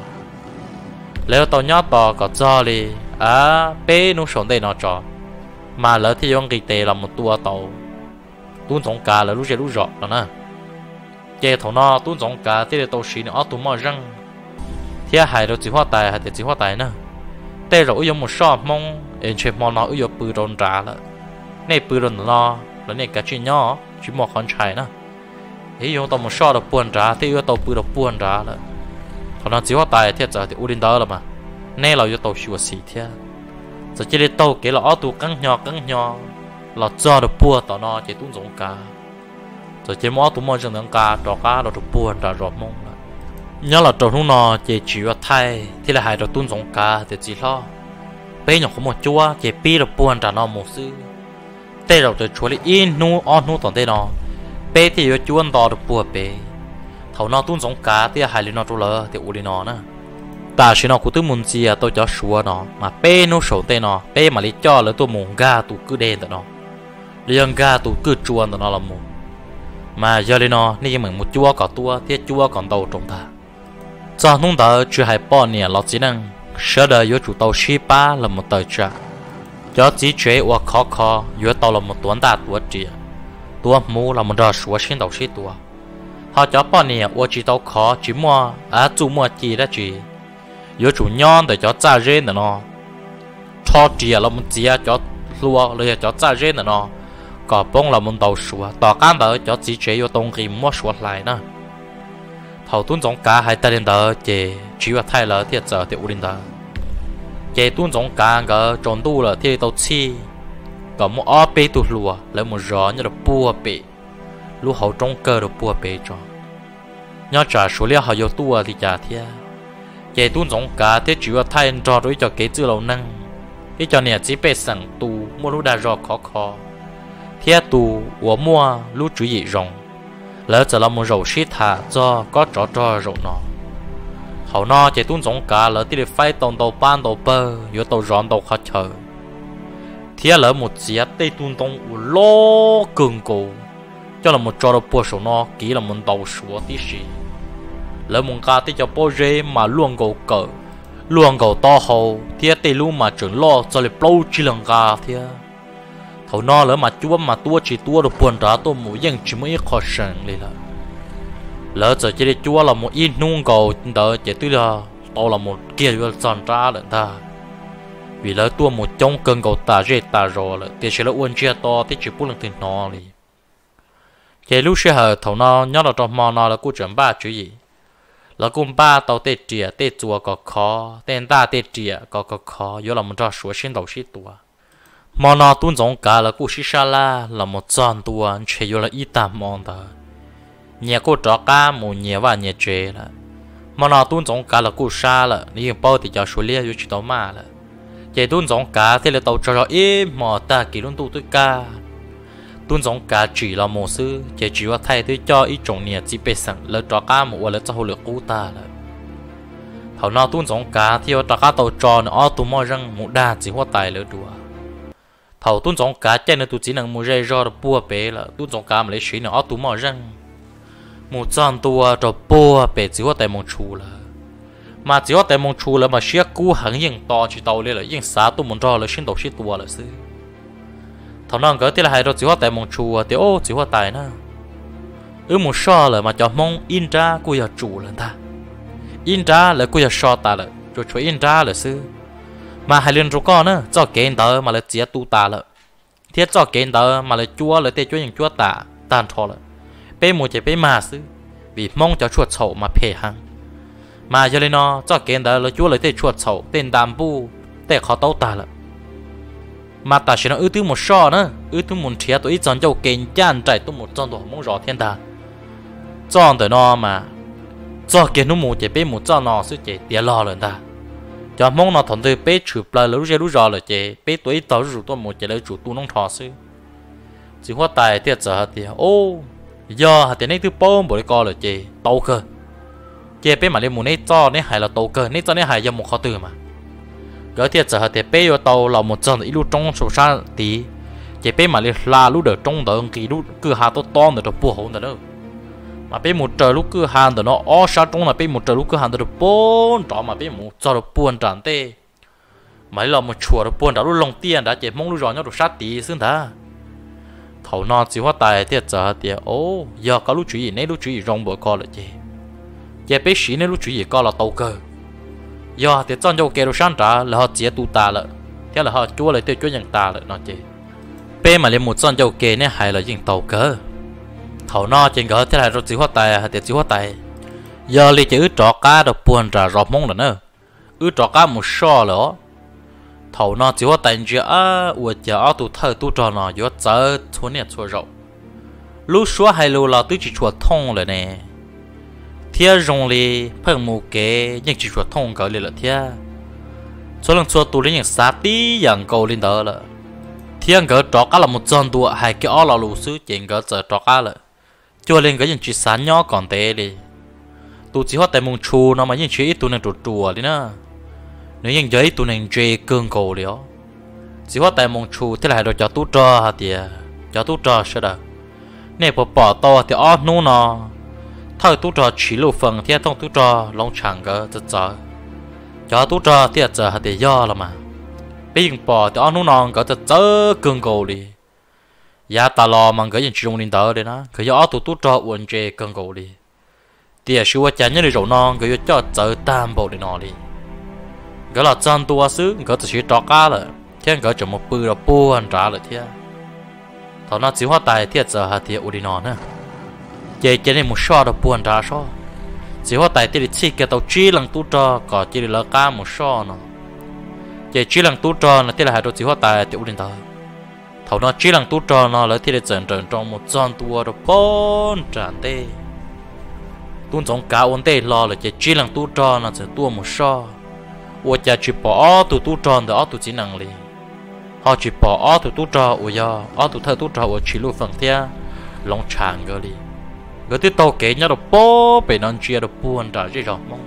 nếu tàu nhớ tàu có cho đi à bây nó xuống đây nó trò mà lỡ thì用ghi tệ là một tua tàu tuôn giống cả là lúc chơi lúc rõ đó nè chơi thầu nó tuôn giống cả thì tàu xí nó tụi mà răng thì hai đầu chỉ hoa tài hai chỉ hoa tài nè đây rồi dùng một sọ mong em chơi mong nó dùng bự đòn trả là này bự đòn nó là này cả chuyện nhỏ chỉ một con trai nè ấy dùng tàu một sọ được buồn trả thì dùng tàu bự được buồn trả là thầu nó chỉ hoa tài thì giờ thì u linh đó là mà này là dùng tàu xua xí thế giờ chơi tàu cái là tụ căng nhỏ căng nhỏ là cho được bùa tao nó chỉ tuôn giống cá rồi chỉ mỗi tụi mình chỉ nâng cá trò cá là được bùa là rót mông là nhớ là trò nó chỉ chỉ có thay thì là hai trò tuôn giống cá thì chỉ lo bây giờ có một chúa chỉ pi được bùa là nó một sự đây rồi từ chúa đi in nu on nu tận đây nó bây thì có chúa to được bùa bây thầu nó tuôn giống cá thì hai đứa nó trâu lỡ thì u đi nó nè ta chỉ nó cũng tự muốn gì à tôi cho xua nó mà bây nó sổ tên nó bây mà lấy cho là tôi muốn gà tụ cứ đen tụi nó liền gà tụ cứ chuồn tụi nó là một mà giờ lên nó nên mình một chúa có tua thì chúa còn tàu trong ta cho nông tờ chưa hay bao nhiêu lọt chỉ năng sợ đời yếu chủ tàu ship ba là một tờ trả cho chỉ chế hoặc khó khó yếu tàu là một tuấn ta tuột chỉ tua mũ là một đợt xua trên tàu ship tua họ cho bao nhiêu hoặc chỉ tàu khó chỉ mua à chủ mua chỉ đã chỉ yếu chủ nhon để cho trả rên nữa nó cho chỉ là một chỉ cho lúa rồi cho trả rên nữa nó có bông là một tàu sủa tỏ cán đỡ cho chỉ chế yếu tông kìm mua sủa lại nè thầu tuôn giống cá hay ta lên đỡ chỉ chỉ là thay lỡ thiệt giờ thì u lên đỡ chỉ tuôn giống cá cái tròn tu là thì tàu chi có một ó bê tu lúa lấy một gió như là bùa bể lúa hậu trong cơ được bùa bể cho nhớ trả số liệu họ yếu tua thì trả thiệt chỉ tuôn giống cá thì chỉ là thay cho đối cho cái chữ lâu năng cái cho này chỉ bị sẵn tu mua lúa đa rõ khó khó thiết tu của mua lúa chú ý rồng lỡ giờ là một rổ shit thả cho có trò trò rổ nó hậu nó chỉ tuôn giống cá lỡ thì được phai tàu tàu ban tàu bơ yếu tàu rón tàu khó chờ thiết lỡ một chiếc tây tuôn tông lô cường cổ cho là một trò đồ bùa số nó kỹ là một đầu số tí xí lỡ một cá tí cho bố rê mà luôn gầu cỡ luôn gầu to hầu thì tê luôn mà trưởng lo cho lại lâu chỉ lần gà thì thầu nó lỡ mà chúa mà tua chỉ tua đồ buồn ra tôi muốn dân chỉ mới khó sẵn đi là lỡ giờ chỉ để chúa là một ít nung gầu đỡ chỉ tôi là tôi là một kia vừa chọn ra lận ta vì lỡ tua một trong cơn gầu ta rê ta rồi là thì sẽ là uốn chia to thì chỉ bốn lần thì nó đi cái lúc xưa hở thầu nó nhớ là trong mò nó là cô trưởng ba chữ gì là cô ba tàu tê trìa tê chùa có khó tên ta tê trìa có có khó yếu là một trò số xin đầu xí tua mò nó tuôn giống cả là cô xí sa la là một tròn tua chế yếu là ít tạm mòn ta nhà cô trọ cá một nhà và nhà chế là mò nó tuôn giống cả là cô sa là đi bao thì cho số lia yếu chỉ tàu mà là chế tuôn giống cả thì là tàu trò im mò ta kỳ luôn tu tới ca tuôn giống cả chỉ là một sư chỉ chỉว่าthay tới cho ít trồng nhà chỉ bị sẵn lỡ trò cá một lỡ cho hồ lực cũ ta là hầu nào tuôn giống cả thì trò cá tàu trò nó ở tụ mò răng một đa chỉ hoa tài lỡ đùa thầu tuôn giống cả trên nó tụ chỉ năng một dây do bùa bể là tuôn giống cả mà lấy xí nó ở tụ mò răng một tròn tua trò bùa bể chỉ hoa tài mong chu là mà chỉ hoa tài mong chu là mà xía cú hẳn yên to chỉ tàu lên là yên xá tụ một trò là xin đầu xí tua là sư thằng non cỡ tí là hai đôi chỉ hoa tại mong chùa thì ô chỉ hoa tài na ư một so là mà cho mong in ra cô giờ chủ lần ta in ra là cô giờ so ta là rồi chuối in ra là sư mà hai lần rồi con nữa cho kén tờ mà là chỉ tu ta là thiết cho kén tờ mà là chúa là tê chúa những chúa ta tan thọ là bé một chỉ bé mà sư vì mong cho chuột sầu mà phê hăng mà giờ lên nó cho kén tờ là chúa là tê chuột sầu tên đàm bu tê khó tấu ta là mà ta chỉ nói ưu tư một so nữa ưu tư một thiệt tôi ít chọn cho kén chan chạy tôi một chọn đồ mong rõ thiên đàng chọn tới nó mà cho kén nó một chỉ bé một chọn nó sẽ chỉ tiền lo rồi ta cho mong nó thằng tôi bé chụp lại lúc giờ lúc rõ rồi chỉ bé tôi ít tao rủ tôi một chỉ lấy chủ tu nông thọ sư chỉ hoa tài thiệt giờ thì ô giờ hạt tiền này thứ bốn bộ coi là chỉ tàu cơ chỉ bé mà lấy một nét cho nét hay là tàu cơ nét cho nét hay giờ một khó từ mà cái thiệt giờ thì bé vào tàu là một trận ít lúc trong sổ sa tí chỉ bé mà là lúc được trong đó kỳ lúc cứ hà to to được bùa hồn được đâu mà bé một trời lúc cứ hà được nó ó sa trong là bé một trời lúc cứ hà được bốn trọ mà bé một cho được buồn tràn tê mấy là một chùa được buồn đã lúc lòng tiền đã chỉ mong lúc rồi nhau được sát tí xứng ta thầu nó chỉ hoa tài thiệt giờ thì ô giờ có lúc chú ý này lúc chú ý rong bữa coi là gì chỉ bé xí này lúc chú ý coi là tàu cơ giờ thì chọn cho kêu sáng trả là họ chỉ tu ta了thế là họ chúa lại tiêu chúa nhận ta了nó chứ bé mà lên một chọn cho kêu này hay là những tàu cơ thầu nó trên gỡ thế là rồi chỉ hoa tài hay chỉ hoa tài giờ li chỉ ướt trọ cá được buồn trả rọp mông rồi nữa ướt trọ cá một so nữa thầu nó chỉ hoa tài chỉ à uổng giờ tu thơ tu trò nó giờ giờ chuột nè chuột rậu lúc xóa hay lúc là tôi chỉ chuột thông rồi nè thiên rong li phăng mù kế những chỉ chuột thông cỡ li là thiên số lần chuột tu lên những sát tí dạng cầu lên đó là thiên cỡ trọ cá là một chân tua hay cái ó là lù xứ chuyện cỡ giờ trọ cá là cho lên cái những chỉ sáng nhỏ còn tệ đi tu chỉ hót tại mông chu nó mà những chỉ ít tu nên chuột chùa đi nữa nếu những giấy tu nên chơi cương cầu đi ó chỉ hót tại mông chu thế là rồi cho tu trò hả tiệt cho tu trò sao đó nè bỏ bỏ to thì ó nô nó thời tu trò chỉ lộ phần thì thông tu trò long chẳng cái giờ giờ cho tu trò thì giờ hạt để do là mà bây giờ bỏ thì ông nó cái giờ giờ cương cầu đi giá ta lo mà cái gì chỉ dùng điện tử đấy nó cái do tu tu trò uốn chơi cương cầu đi thì sự vật chán như là rượu non cái cho giờ tam bộ để nó đi cái là chân tua xứ cái chỉ trò cá là thiên cái chỉ một bự là buồn trả lại thiên thằng nó chỉ hoa tài thì giờ hạt thì uốn đi nó nữa chỉ chỉ nên một số đó buồn trả số chỉ hoa tài thì chỉ cái tàu chỉ lần tu trò có chỉ là cá một số nó chỉ chỉ lần tu trò là thì là hai đôi chỉ hoa tài thì uốn tới thầu nó chỉ lần tu trò nó là thì là dần dần trong một chân tua đó bốn tràn tê tuôn giống cá uốn tê lo là chỉ chỉ lần tu trò nó sẽ tua một số uốn chỉ chỉ bỏ tu tu trò đó tu chỉ năng liền họ chỉ bỏ tu tu trò uốn do tu thơ tu trò uốn chỉ lu phần thia long tràn cái đi người tiếp tục kể nhớ được bố bị non chia được buồn trả gì rồi mong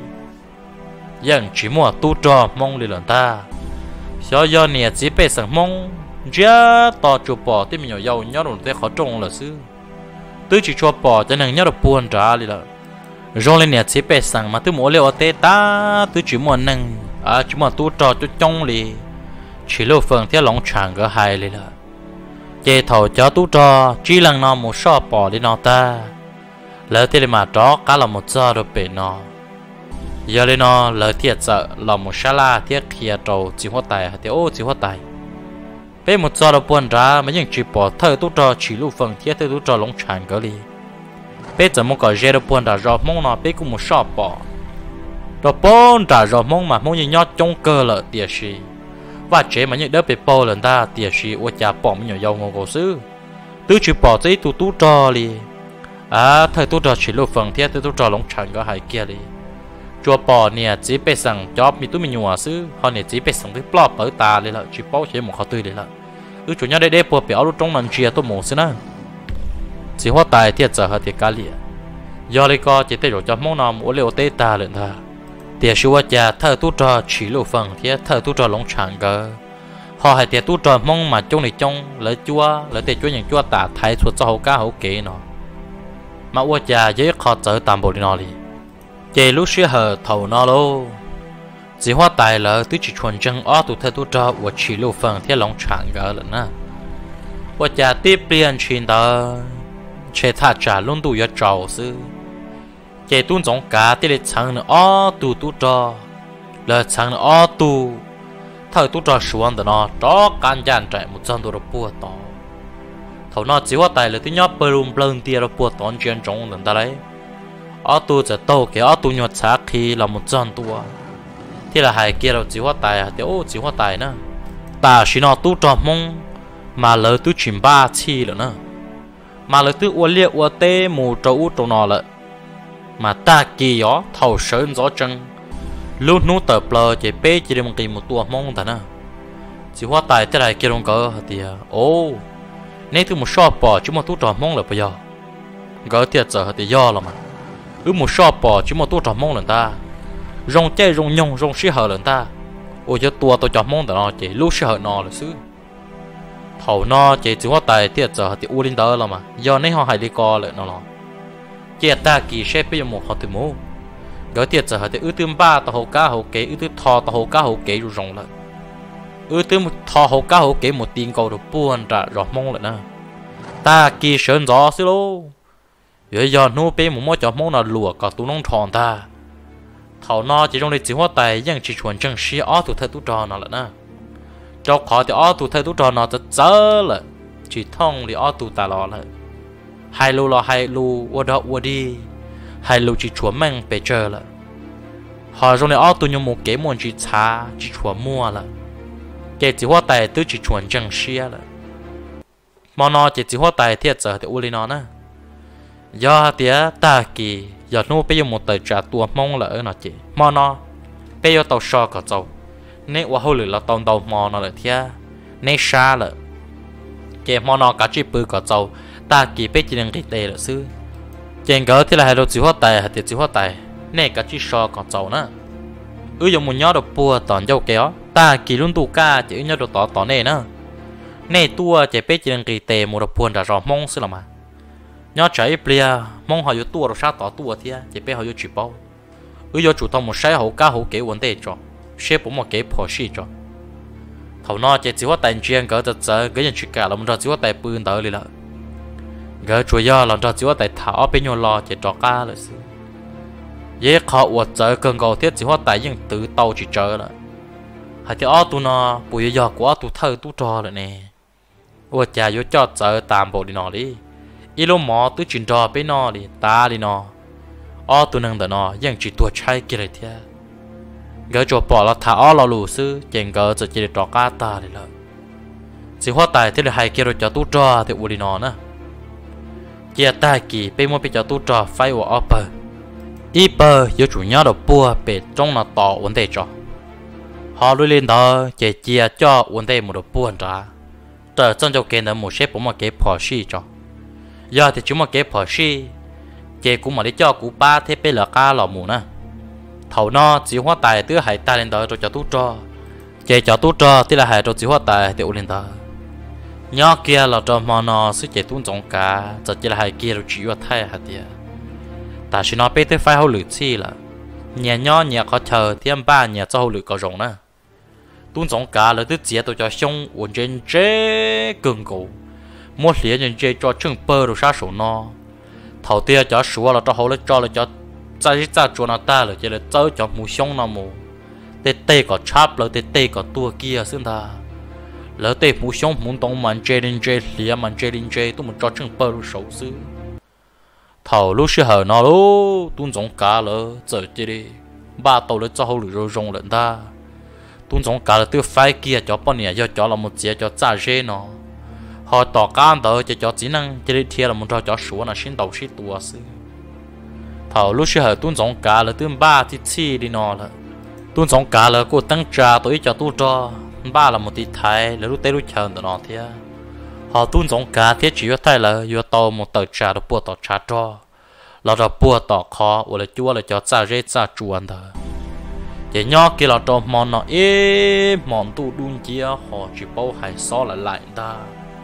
nhưng chỉ mua tu trò mong đi lần ta do do nè chỉ bị sẵn mong giá to chụp bỏ thì mình nhiều giàu nhớ được thế khó trông là xứ tôi chỉ cho bỏ cho nên nhớ được buồn trả đi là rồi lên nhà chế bê sang mà tôi muốn liệu tê ta tôi chỉ muốn nâng à chỉ muốn tu trò cho trong đi chỉ lưu phần theo lòng chẳng có hai đi là chế thầu cho tu trò chỉ lần nào một số bỏ đi nó ta lỡ thì mà đó cả là một giờ rồi bể nó giờ lên nó lỡ thiệt sợ là một sa la thiệt kia trâu chỉ hoa tài thì ô chỉ hoa tài bé một giờ rồi buồn ra mà những chỉ bỏ thơ tu trò chỉ lưu phần thiệt tu trò lòng chẳng có đi bé giờ một cái dễ rồi buồn ra rồi mong nó bé cũng một số bỏ rồi buồn ra rồi mong mà mong như nhót trong cơ lỡ tiệt gì và chế mà những đứa bị bỏ lần ta tiệt gì ô cha bỏ mình nhỏ giàu ngô cổ sư tứ chỉ bỏ giấy tu tu trò đi à thời tu trò chỉ lưu phần thiệt tu trò lòng chẳng có hai kia đi chùa bò nè chỉ biết rằng cho mi tụi mình nhua xứ họ nè chỉ biết rằng cái plot tới ta đây là chỉ bảo chế một khó tươi đây là ứ chủ nhà đây đây bùa biểu lúc trong lần chia tôi muốn xí nè chỉ hoa tài thiệt giờ họ thiệt cá lìa do đây co chỉ thấy rồi cho món nào muốn liệu tê ta lên ta tiệt siêu cha thợ tu trò chỉ lưu phần thiệt thợ tu trò lông chẳng cơ họ hay tiệt tu trò mong mà trong này trong lấy chúa lấy tiệt chúa những chúa ta thay thuật cho hậu cá hậu kế nó mà hoa cha dễ khó trở tạm bộ đi nó đi chế lúc xưa hở thầu nó lô chỉ hoa tài lỡ tôi chỉ chuẩn chân ó tụ theo tôi cho và chỉ lưu phần theo lòng chẳng gỡ lần nè và trả tiếp liền chuyện đó chế thà trả luôn tụ yo trầu sư chế tuôn giống cả tiếp lên chẳng nữa ó tụ tôi cho lỡ chẳng nữa ó tụ thời tôi cho xuống đó nó đó can gian chạy một chân tôi được bùa to thầu nó chỉ hoa tài lỡ tôi nhóc bờ lùm bờn tia được bùa to chuyện trong lần ta đấy ở tuจะโตcái ở tu nhột xác khi là một chân tua thì là hai kia là chỉ hoa tài thì ô chỉ hoa tài nữa ta chỉ nó tu trò mông mà lỡ tu chìm ba chi rồi nữa mà lỡ tu uốn liệt uốn tê mù trâu trâu nọ lại mà ta kỳ gió thầu sơn gió chân luôn nút tập lờ chỉ bê chỉ để một kỳ một tua mông ta nữa chỉ hoa tài thế này kia đông cỡ thì ô nếu tu một shop bỏ chứ một tu trò mông là bây giờ gỡ thiệt giờ thì do là mà ứ một shop bỏ chứ một tua trò mông lần ta rong chơi rong nhung rong xí hở lần ta ôi cho tua tôi trò mông nó chỉ lúc xí hở nó là xứ thầu nó chỉ chỉ có tài tiệt giờ thì u linh đó là mà do nên họ hay đi co lại nó nó chỉ ta kỳ xếp bây giờ một họ từ mũ gỡ tiệt giờ thì ứ tương ba tàu hồ cá hồ kế ứ tương thò tàu hồ cá hồ kế rồi rong lại ứ tương thò hồ cá hồ kế một tiền cầu được buồn trả trò mông lại nè ta kỳ sơn gió xí lô giờ giờ nô bé một món chọn món nào lùa cả tụ nông tròn ta thầu nó chỉ trong đây chỉ hoa tài nhưng chỉ chuẩn chân xí ó tụ thay tụ tròn nó là nè cho khó thì ó tụ thay tụ tròn nóจะเจอเลยchỉ thông thì ó tụ ta lò lại hai lù lò hai lù qua đó qua đi hai lù chỉ chuẩn mang về chơi lại họ trong đây ó tụ nhung một cái món chỉ xá chỉ chuẩn mua lại cái chỉ hoa tài tứ chỉ chuẩn chân xí lại món nó chỉ chỉ hoa tài thiệt giờ thì u lên nó nè do tía ta kỳ giờ nó bây giờ một tờ trả tua mong lỡ nó chị mò nó bây giờ tàu sò cả dầu nên qua hồi là tàu tàu mò nó lại thia nên xa lỡ chị mò nó cả chỉ bự cả dầu ta kỳ bây giờ đang cái tệ là xứ chị gỡ thì là hai đồ chỉ hoa tài hay tiền chỉ hoa tài nên cả chỉ sò cả dầu nữa ư dùng một nhớ được bùa tòn dầu kéo ta kỳ luôn tụ ca chỉ nhớ được tỏ tỏ này nữa nên tua chị bây giờ đang cái tệ một đồ buồn đã rõ mong xứ là mà nhớ chạy bia mong họ yêu tua rồi sao tỏ tua thế chỉ biết họ yêu chịu bao ư yêu chủ động một sai hậu cá hậu kế vấn đề cho xếp một kế phò xí cho thầu nó chỉ chỉ có tài chuyên gỡ giật giật cái gì cả là một trò chỉ có tài bươn tới đi là gỡ chủ yếu là trò chỉ có tài thảo bên nhau lo chỉ trò cá là xí dễ khó uất giật cần cầu thiết chỉ có tài nhưng tự tàu chỉ chờ là hay thì ở tu nó bùi giờ của tu thơ tu trò rồi nè uất già yêu cho giật tạm bộ đi nó đi ít lúc mò tôi chuyển trò bên nó đi ta đi nó ở tôi nâng đỡ nó nhưng chỉ tuổi trai kia lại thế gỡ cho bỏ là thả ở lò lù sư chèn gỡจะchỉ để trò cá ta đi là chỉ hoa tài thế là hai kia rồi cho tu trò thì u đi nó nè chia ta kỳ bên mua bên cho tu trò phải ở upper upper yêu chủ nhau đồ bùa bên trong là tỏ vấn đề cho họ lui lên đó chỉ chia cho vấn đề một đồ buồn ra trở trong cho cái đó một xếp một cái phò xí cho giờ thì chúng mà cái phò xí chị cũng mà đi cho cụ ba thế bây là cá lò mù nè thầu nó chỉ hoa tài tứ hải ta lên đó rồi cho tú cho chị cho tú cho thì là hải rồi chỉ hoa tài thì u lên đó nhỏ kia là cho mà nó sẽ chạy tuôn giống cả giờ chỉ là hai kia rồi chỉ có thay hạt địa ta chỉ nói bé tới phải hậu lử chi là nhà nhỏ nhà có chờ thêm ba nhà cho hậu lử có rồng nè tuôn giống cả là tức chia tôi cho xong uốn trên chế cường cổ một lía trên chế cho chừng bơ rồi sát sổ nó thầu tia cho sủa là cho hậu lử cho là cho ra chỉ ra chỗ nào ta là chỉ là chơi cho mù xong nào mù tê tê có chắp là tê tê có tua kia xưng ta lỡ tê mù xong muốn tông màn chơi lên chơi lía màn chơi lên chơi tôi muốn cho chừng bơ rồi xấu xứ thầu lúc xưa hở nó lúc tuôn giống cá lỡ giờ chơi đi ba tàu lỡ cho hậu lử rồi rong lận ta tuôn giống cá là tiêu phai kia cho bọn nè do cho là một chia cho trả dê nó họ tỏ cá đỡ cho cho chỉ năng chơi đi thiệt là một trò cho số là xin đầu xin tua xứ thầu lúc xưa hở tuôn giống cá là tương ba thì chi đi nó là tuôn giống cá là cô tăng trà tối cho tu cho ba là một tí thái là lúc tây lúc chờ nó thiệt họ tuôn giống cá thiết chỉ có thay là do tàu một tờ trà được bùa tỏ trà cho là do bùa tỏ khó hoặc là chúa là cho trả rễ trả chuồn thôi để nhỏ kia là cho món nó ế món tu đun chia họ chỉ bao hai xó lại lại ta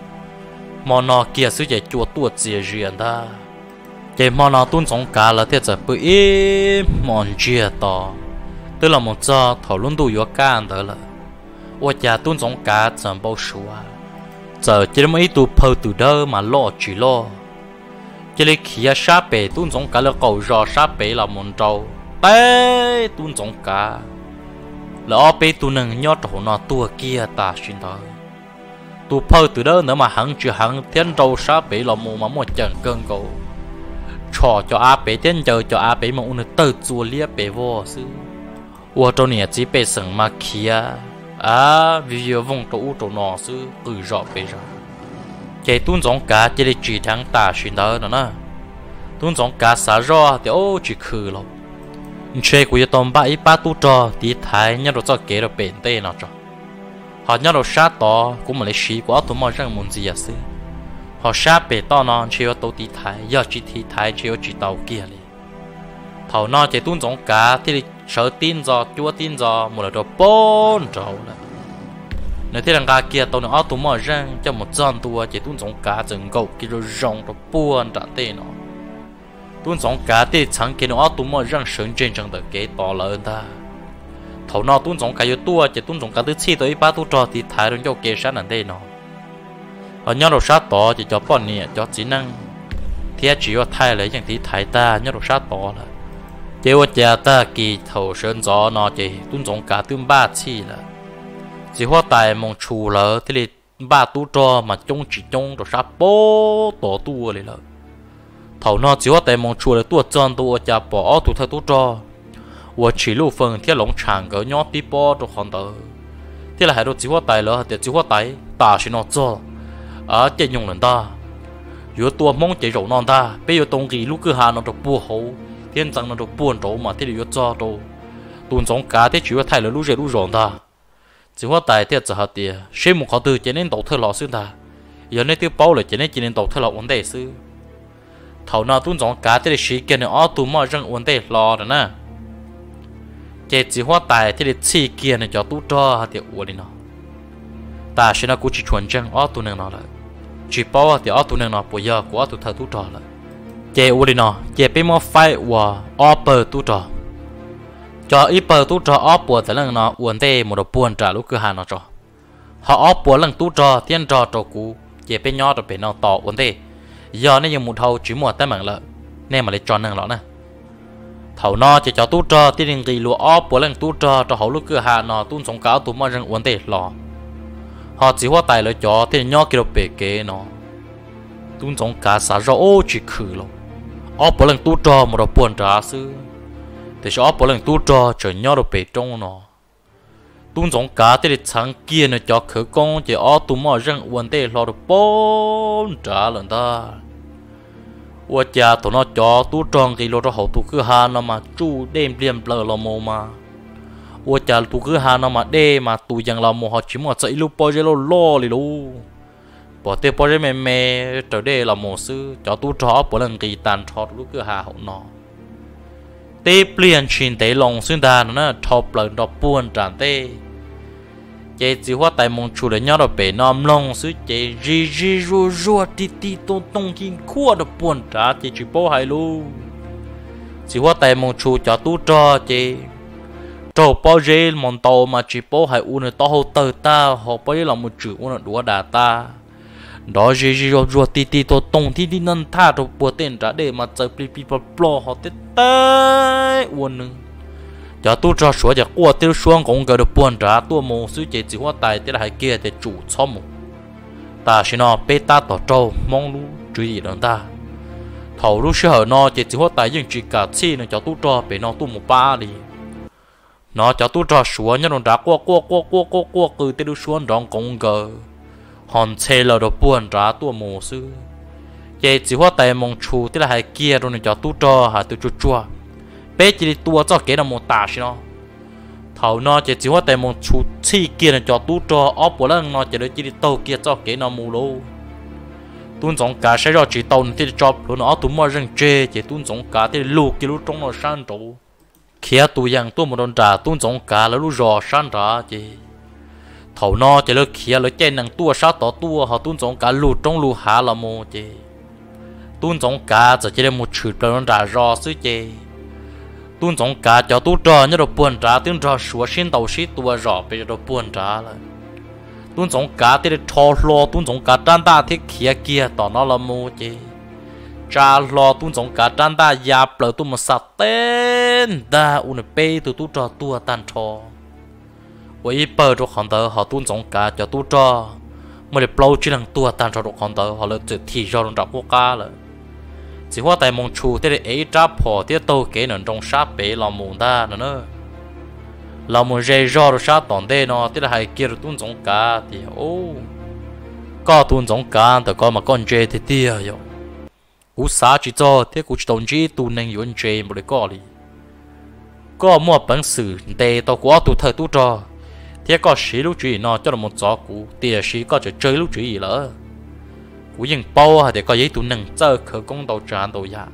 món nó kia sử dụng chúa tuột chia riêng ta để món nó tuôn giống cá là thiết giờ bự ế món chia tỏ tức là một giờ thảo luận đủ yếu can đó là và nhà tuôn giống cá chẳng bao số giờ chỉ là mấy tụ phơi từ đó mà lo chỉ lo chỉ là khi sát bể tuôn giống cá là cầu rò sát bể là một trâu té tuôn giống cá là ở bể tuôn nâng nhót hồ nó tua kia ta xin thôi tụ phơi từ đó nữa mà hắn chưa hắn thiên trâu sát bể là một mà một trận cơn cầu trò cho a bể thiên chờ cho a bể mà uốn từ chùa lia bể vô sư và trong này chỉ bể sừng mà kia à vì giờ vòng trụ trụ nọ sư từ rõ bể rồi chạy tuôn giống cá chỉ để chỉ thắng ta xin đó nữa nè tuôn giống cá xả rõ thì ô chỉ khử lắm chơi của tôm ba ít ba tu trò thì thái nhớ được cho kế được bền tê nào cho họ nhớ được sát to cũng mà lấy xí của tụi mọi người muốn gì à sư họ sát bể to nó chơi tàu tí thái giờ chỉ thì thái chơi chỉ tàu kia đi thầu nó chạy tuôn giống cá thì sợ tin do chúa tin do một là đồ bốn trâu là nếu thế rằng cá kia tàu nó tụi mọi răng cho một dân tua chạy tuôn giống cá rừng gầu kia rồi rong đồ buồn trả tiền nó tuôn giống cá thì chẳng kia nó tụi mọi răng sướng trên trận được kế to lớn ta thầu nó tuôn giống cá yếu tua chạy tuôn giống cá thứ chi tới ba tu trò thì thái rồi cho kế sát là đây nó ở nhau đồ sát to chỉ cho bọn nè cho chỉ năng thì chỉ có thay lấy những tí thái ta nhau đồ sát to là chế vật gia ta kỳ thầu sơn gió nó chỉ tuôn giống cả tương ba chi là chỉ hoa tài mong chủ lỡ thì là ba tu cho mà trông chỉ trông rồi sát bố tổ tuเลยlà thầu nó chỉ hoa tài mong chủ là tu chân tu cha bỏ tu theo tu cho và chỉ lưu phần theo lồng tràng cỡ nhót tí bó rồi còn tờ thế là hai đôi chỉ hoa tài lỡ thì chỉ hoa tài ta chỉ nó cho ở trên dùng lần ta giữa tua mong chạy rổ non ta bây giờ tông kỳ lúc cứ hà nó được bùa hậu thiên tăng nó được buồn trổ mà thế thì cho đồ tuôn giống cá thế chủ yếu thay là lú rễ lú rộn ta chỉ hoa tài thế giờ hạt tiền xem một họ từ chỉ nên đầu thơ lọ xuyên ta giờ nên tiêu bao là chỉ nên chỉ nên đầu thơ lọ vấn đề sư thầu nào tuôn giống cá thế thì sĩ kia này ở tụi mọi răng vấn đề lọ rồi nè chỉ chỉ hoa tài thế thì chi kia này cho tu cho hạt tiền uổng đi nó ta sẽ nó cũng chỉ chuẩn chân ở tụi nó là chỉ bao thì ở tụi nó bây giờ của tụi thợ tu trò là chế u đi nó chế bị mua phải và offer tu trò cho ít bờ tu trò offer thì lần nó uốn tê một đầu buồn trả lúc cứ hàng nó trò họ offer lần tu trò tiền trò trò cũ chế bị nhỏ rồi bị nó tỏ uốn tê giờ nên dùng một thầu chỉ một tay mạng lợ nên mà lấy tròn năng lọ nè thầu nó chỉ cho tu trò tiền gì lúa offer lần tu trò cho họ lúc cứ hàng nó tu sống cáo tu mà răng uốn tê lọ họ chỉ hoa tài lợi cho tiền nhỏ kia bể kế nó tu sống cá xả rõ chỉ khử lắm ở bộ lần tu trò một đầu buồn trả sư thì cho ở bộ lần tu trò trở nhau được bể trong nó tu giống cá thì sáng kia nó cho khử công chỉ ở tu mà răng vấn đề lo được bốn trả lần ta và cha tụi nó cho tu tròn thì lo cho hậu tu cứ hà nó mà chu đêm đêm lờ lo mồ mà và cha tu cứ hà nó mà đêm mà tu chẳng lo mồ họ chỉ mà chạy lúc bao giờ lo lo đi luôn bỏ tiền bỏ ra mẹ mẹ trở đây là một sư cho tu chó bỏ lần kỳ tàn chó lúc cứ hà hậu nó tê liền chuyện tê lòng xuyên ta nó chọc lần đó buồn tràn tê chế chỉ hoa tại mong chủ để nhớ được bể nằm lòng xứ chế ri ri rùa rùa tì tì tôn tông kinh khua được buồn trả chế chỉ bố hay luôn chỉ hoa tại mong chủ cho tu cho chế trâu bao dê mong tàu mà chỉ bố hay u này tao hậu tờ ta họ bao là một chữ u này đùa đà ta đó ri ri rùa rùa tì tì tôn tông tì tì năn tha rồi bùa tên trả để mà chơi pi pi blo blo họ tết tê u nữa giờ tôi cho số giờ qua tiêu xuống cũng có được buồn trả tôi mua suy chế chỉ hoa tài thế là hai kia để chủ cho một ta xin nó bê ta tỏ trâu mong lu chú ý đến ta thầu lu sẽ hở nó chế chỉ hoa tài nhưng chỉ cả chi nó cho tôi cho bê nó tôi một ba đi nó cho tôi cho xuống nhá nó đã qua qua qua qua qua qua từ tiêu xuống đón cũng có hòn xe là được buồn trả tôi mua suy chế chỉ hoa tài mong chú thế là hai kia rồi nó cho tôi cho hai tôi chua chua bé chỉ tua cho cái là một tà xí nó thầu nó chỉ chỉ hoa tại một chút chi kia là cho tú cho ốp bữa lần nó chỉ để chỉ tàu kia cho cái nó mù lô tuôn giống cả sẽ cho chỉ tàu thì cho luôn nó tụi mua rừng chê chỉ tuôn giống cả thì lù kia lúc trong nó san trổ kia tụi yang tụi một đòn trà tuôn giống cả là lúc rò san trà chỉ thầu nó chỉ lúc kia lúc trên năng tua sát tỏ tua họ tuôn giống cả lù trong lù hạ là mù chỉ tuôn giống cả chỉ để một chữ đòn trà rò xứ chỉ tuôn giống cả cho tu trò nhớ được buồn trả tiếng trò sủa xin đầu xí tua rõ bây giờ được buồn trả lại tuôn giống cả thì cho lo tuôn giống cả trăn ta thiết kia kia tỏ nó là mua chứ cha lo tuôn giống cả trăn ta giáp lời tu mà sạch tên ta un pe từ tu trò tua tan trò với bờ trong hòn tờ họ tuôn giống cả cho tu trò mới để lâu chỉ là tua tan trò trong hòn tờ họ lợi tự thì do trong trò quốc ca rồi chỉ hoa tại mong chủ thế ấy trả phò thế tôi kể nền trong sát bể làm mùng ta nữa làm mùng dây do rồi sát tòn đây nó thế là hai kia rồi tuôn giống cá thì ô có tuôn giống cá thì có mà con dây thì tia rồi cú xá chỉ cho thế cú chỉ đồng chí tuôn nên yuan dây một cái có đi có mua bản sử để tao có tụ thời tụ cho thế có xí lúc chuyện nó cho là một gió cú tia xí có chơi chơi lúc chuyện gì nữa cú yên bao để có giấy tụ nâng chơi khởi công đầu tràn đầu ya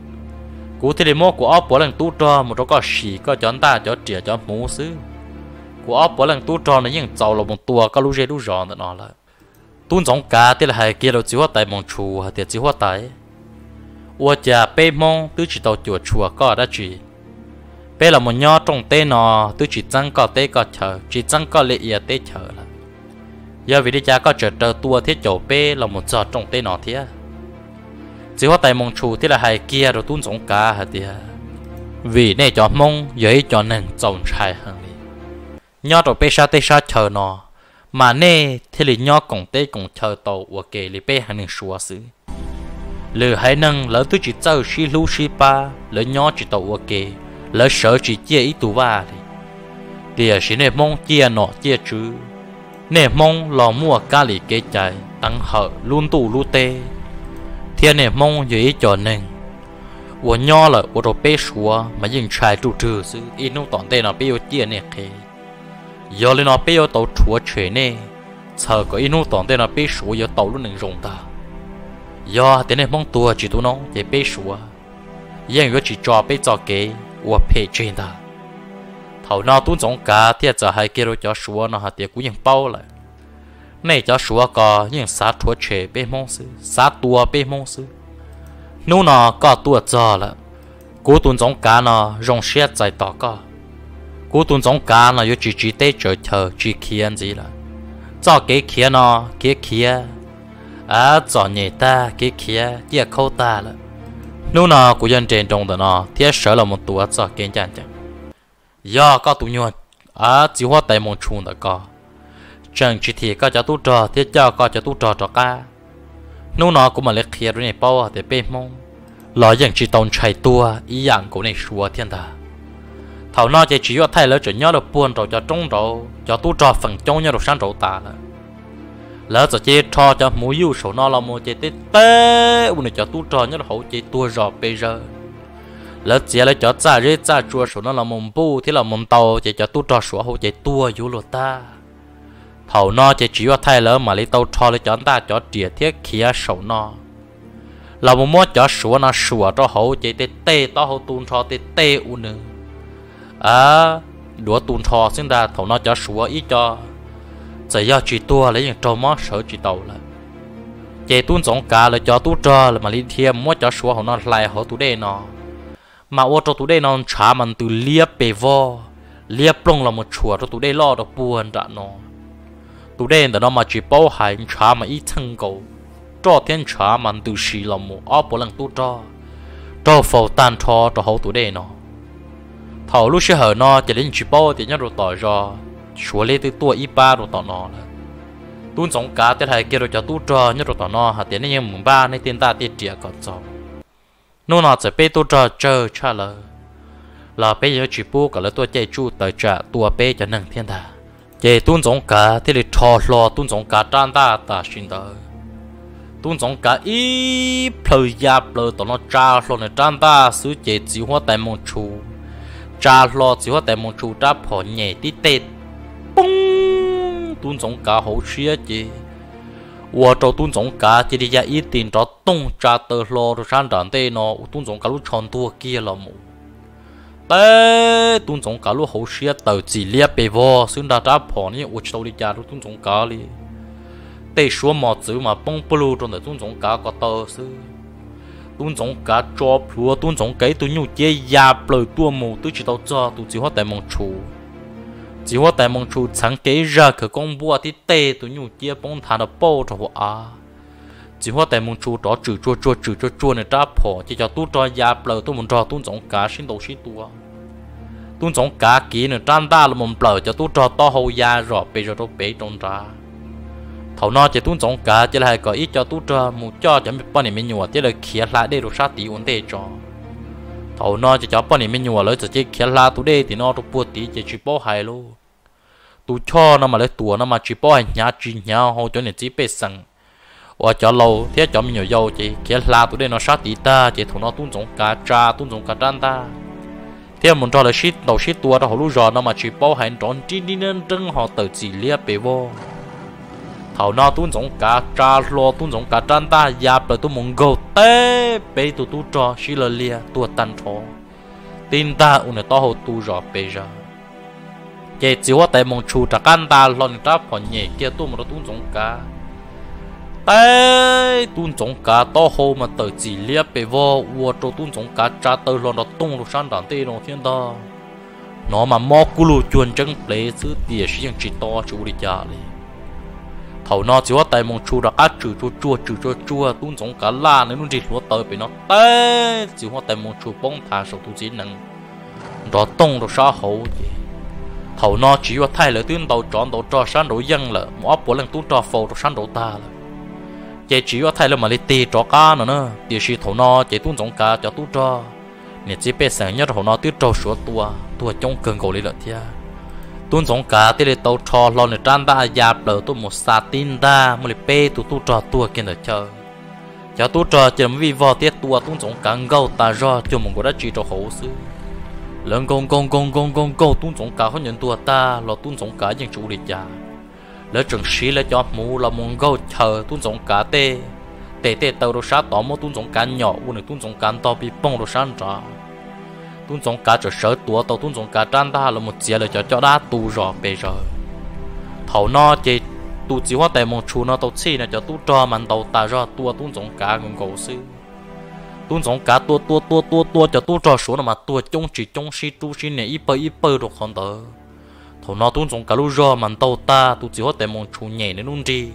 cú thì để mua của ốp bỏ lần tụ cho một chỗ có xì có chọn ta cho trẻ cho mũ xứ của ốp bỏ lần tụ cho nó yên giàu là một tua có lúc dễ lúc giòn nó lại tuôn giống cá thì là hai kia đâu chỉ hoa tại mong chùa thì chỉ hoa tại ua cha bê mong tứ chỉ tàu chùa chùa có đã chỉ bê là một nho trong tê nó tứ chỉ trăng có tê có chờ chỉ trăng có lệ ia tê chờ là giờ vì đi cha có chờ chờ tua thiết chỗ bê là một giọt trong tê nó thế chỉ hoa tại mong chùa thì là hai kia rồi tuôn giống cá hả thì vì này cho mong giấy cho nên trồng trái hơn đi nho rồi bê sa tê sa chờ nó mà nè thì là nho cổng tê cổng chờ tàu của kề li bê hàng nền xua xứ lừa hai nâng lỡ tôi chỉ chơi xí lu xí ba lỡ nho chỉ tàu của kề lỡ sợ chỉ chia ít tụ ba thì thì chỉ nè mong chia nọ chia chứ nè mong lò mua cá lì kê chạy tăng hở luôn tụ lu tê thiên nè mong giấy cho nên của nho là của đồ bê xua mà dừng trái trụ trừ xứ in nông tỏn tê nó bê chia nè kề giờ lên nó bây giờ tàu chúa chuyện này chờ có inu toàn tên là bây số giờ tàu luôn đừng dùng ta giờ tên này mong tua chỉ tu nó để bây số yên người chỉ cho bây giờ cái và phê trên ta thầu nào tuôn giống cả thì giờ hai kia rồi cho số nó hạt tiền cũng yên bao lại này cho số có yên sát chúa chuyện bây mong sư sát tua bây mong sư nếu nó có tua giờ là cố tuôn giống cả nó rong xét giải tỏ có cú tuôn giống cá nó, chỉ chỉ để chờ chờ chỉ khiên gì là, cho cái khiên nó, cái khiên, à cho nhẹ ta cái khiên, cái khâu ta là, nếu nó của dân trên trong đó nó, thì sợ là một tuổi cho cái chân chân, giờ có tụi nhau, à chỉ hoa tại một chuồng đó có, chẳng chỉ thì có cho tụi trò, thì cho có cho tụi trò trò cá, nếu nó cũng mà lấy khiên rồi này bao để bê mông, lo rằng chỉ tồn chạy tua, ý dạng của này xua thiên ta. Thảo nó chỉ chỉ có thay lỡ chuyện nhớ được buồn rồi cho trống rồi cho tu trò phần trong nhớ được sáng rồi ta là lỡ giờ chỉ cho cho mũi yêu số nó là một chỉ tết tê u này cho tu trò nhớ được hậu chỉ tua rồi bây giờ lỡ chỉ là cho cha rễ cha chua số nó là một bu thì là một tàu chỉ cho tu trò số hậu chỉ tua yêu luật ta thảo nó chỉ chỉ có thay lỡ mà lấy tàu cho lấy cho ta cho trìa thiết kia số nó là một món cho số nó sủa cho hậu chỉ tết tê to hậu tu cho tết tê u nữa à đũa tuôn thò xin ra thầu nó cho sủa ý cho chỉ do chỉ tua lấy những trâu mót sợ chỉ tàu là chế tuôn giống cá là cho tu trò là mà liên thiêm mua cho số họ nó lại họ tu đây nó mà ô cho tu đây nó trả mình từ liệp bề vo liệp lông là một chùa cho tu đây lo được buồn đã nó tu đây là nó mà chỉ bao hải trả mà ít thân cầu cho tiền trả mình từ xì là một áp bộ lần tu trò cho phổ tan cho cho họ tu đây nó thầu lúc xưa hở nó chỉ đến chỉ bao thì nhớ rồi tỏi cho số lấy từ tua ít ba rồi tỏi nó là tuôn giống cá thế này kia rồi cho tu trò nhớ rồi tỏ nó hạt tiền như mùng ba nên tiền ta tiền trẻ còn giàu nô nó sẽ bê tu trò chờ cha lờ là bê giờ chỉ bu cả là tôi chạy chu tới trả tua bê cho nâng thiên đà chạy tuôn giống cá thế thì trò lo tuôn giống cá tràn ta ta xin tới tuôn giống cá ít phơi giáp lờ tỏ nó cha lo này tràn ta xứ chạy chỉ hoa tại mông chu cha lo chỉ hoa tại mông chu đã phò nhẹ tí tết tuôn giống cá hậu xía chứ, và cho tuôn giống cá chỉ đi ra ít tiền cho tung trả tờ lo rồi sang đàn tê nó tuôn giống cá lúc tròn tua kia là mù, té tuôn giống cá lúc hậu xía tờ chỉ liệp bề vò xứng đa trả phò ní uất đầu đi ra tuôn giống cá đi, tê số mỏ chữ mà bông blu trong tuôn giống cá có tờ xứ, tuôn giống cá cho plua tuôn giống cái tuôn nhu chế già lời tua mù tôi chỉ tao cho tôi chỉ hóa tại mong chủ chỉ hoa tại mong chú chẳng kế ra khởi công bùa thì tê tụi nhủ chia bông thả nó bầu cho họ à chỉ hoa tại mong chú đó chữ chua chua chữ chua chua này trả phò chỉ cho tu cho già bờ tu muốn cho tu giống cá xin đầu xin tua tu giống cá kỹ này tràn ta là mồm bờ cho tu cho to hậu già rõ bây giờ đâu bể trong ra thầu nó chỉ tu giống cá chỉ là có ít cho tu cho một cho chẳng biết bao nhiêu mình nhủ chỉ là khía lại để rồi sát tí ổn định cho thầu nó chỉ cho bao nhiêu mình nhủ lấy chỉ chỉ khía lại tu đây thì nó tu bùa tí chỉ chỉ bao hai luôn tu cho nó mà lấy tua nó mà chỉ bao hai nhá chỉ nhá họ cho nên chỉ bê sẵn và cho lâu thế cho mình nhiều dầu chỉ khía lại tu đây nó sát tí ta chỉ thầu nó tu giống cá tra tu giống cá trăn ta thế muốn cho là shit đầu shit tua đó họ lúc rồi nó mà chỉ bao hai tròn chỉ đi nên trưng họ tự chỉ lia bể vô thầu nó tu giống cá tra lo tu giống cá trăn ta giáp rồi tu muốn gầu té bể tu tu cho xí lơ lia tua tan cho tin ta u này to hồ tu rõ bể ra cái chỉ hoa tại mong chú trả can ta lon ta phò nhẹ kia tu mà nó tu giống cá té tu giống cá to hồ mà tự chỉ lia bể vô uo cho tu giống cá tra tơ lon nó tung nó sang đàn tê nó thiên đó nó mà mò cú lu chuồn chân plei chứ tiệt xí chỉ to chú đi cha đi thầu nó chỉ hoa tại mong chú đã cá chữ chua chua chữ chua chua tu giống cá la nên nó chỉ lúa tơ bị nó té chỉ hoa tại mong chú bông thả sầu tu chỉ năng đó tung nó sa hậu thầu nó chỉ hoa thay lời tuyên đầu chọn đầu cho sang đầu dân là một áp bộ lần tu cho phổ đầu sang đầu ta là chỉ chỉ hoa thay lời mà lấy tê cho cá nữa nữa thì chỉ thầu nó chỉ tu giống cá cho tu cho nè chỉ biết sáng nhất thầu nó tuyết trâu sữa tua tua trong cơn cổ lấy lợi thia tuôn giống cá thì để tàu trò lo này tràn ta giáp đỡ tôi một sa tin ta một lấy pe tụ tu trò tua kia để chờ cho tu trò chỉ làm vì vò tiết tua tuôn giống cá gâu ta do cho một cái đất chỉ cho hậu sư lớn công công công công công công tuôn giống cá họ nhận tua ta lo tuôn giống cá những chủ lịch già lỡ trường sĩ lỡ cho mù là một gâu chờ tuôn giống cá tê tê tê tàu đồ sát tỏ một tuôn giống cá nhỏ u này tuôn giống cá to bị bông đồ sát ra tuôn giống cá trở sở tua tàu tuôn giống cá tràn ta là một chia là cho cho đá tu rõ bề rồi thầu nó chỉ tu chỉ hoa tại một chú nó tàu chi là cho tu cho mình tàu ta ra tua tuôn giống cá ngon cầu sư tuôn giống cá tua tua tua tua tua cho tu cho số là mà tua trong chỉ trong si tu si này ít bơi ít bơi được không tờ thầu nó tuôn giống cá lu ra mình tàu ta tu chỉ hoa tại một chú nhảy nên luôn đi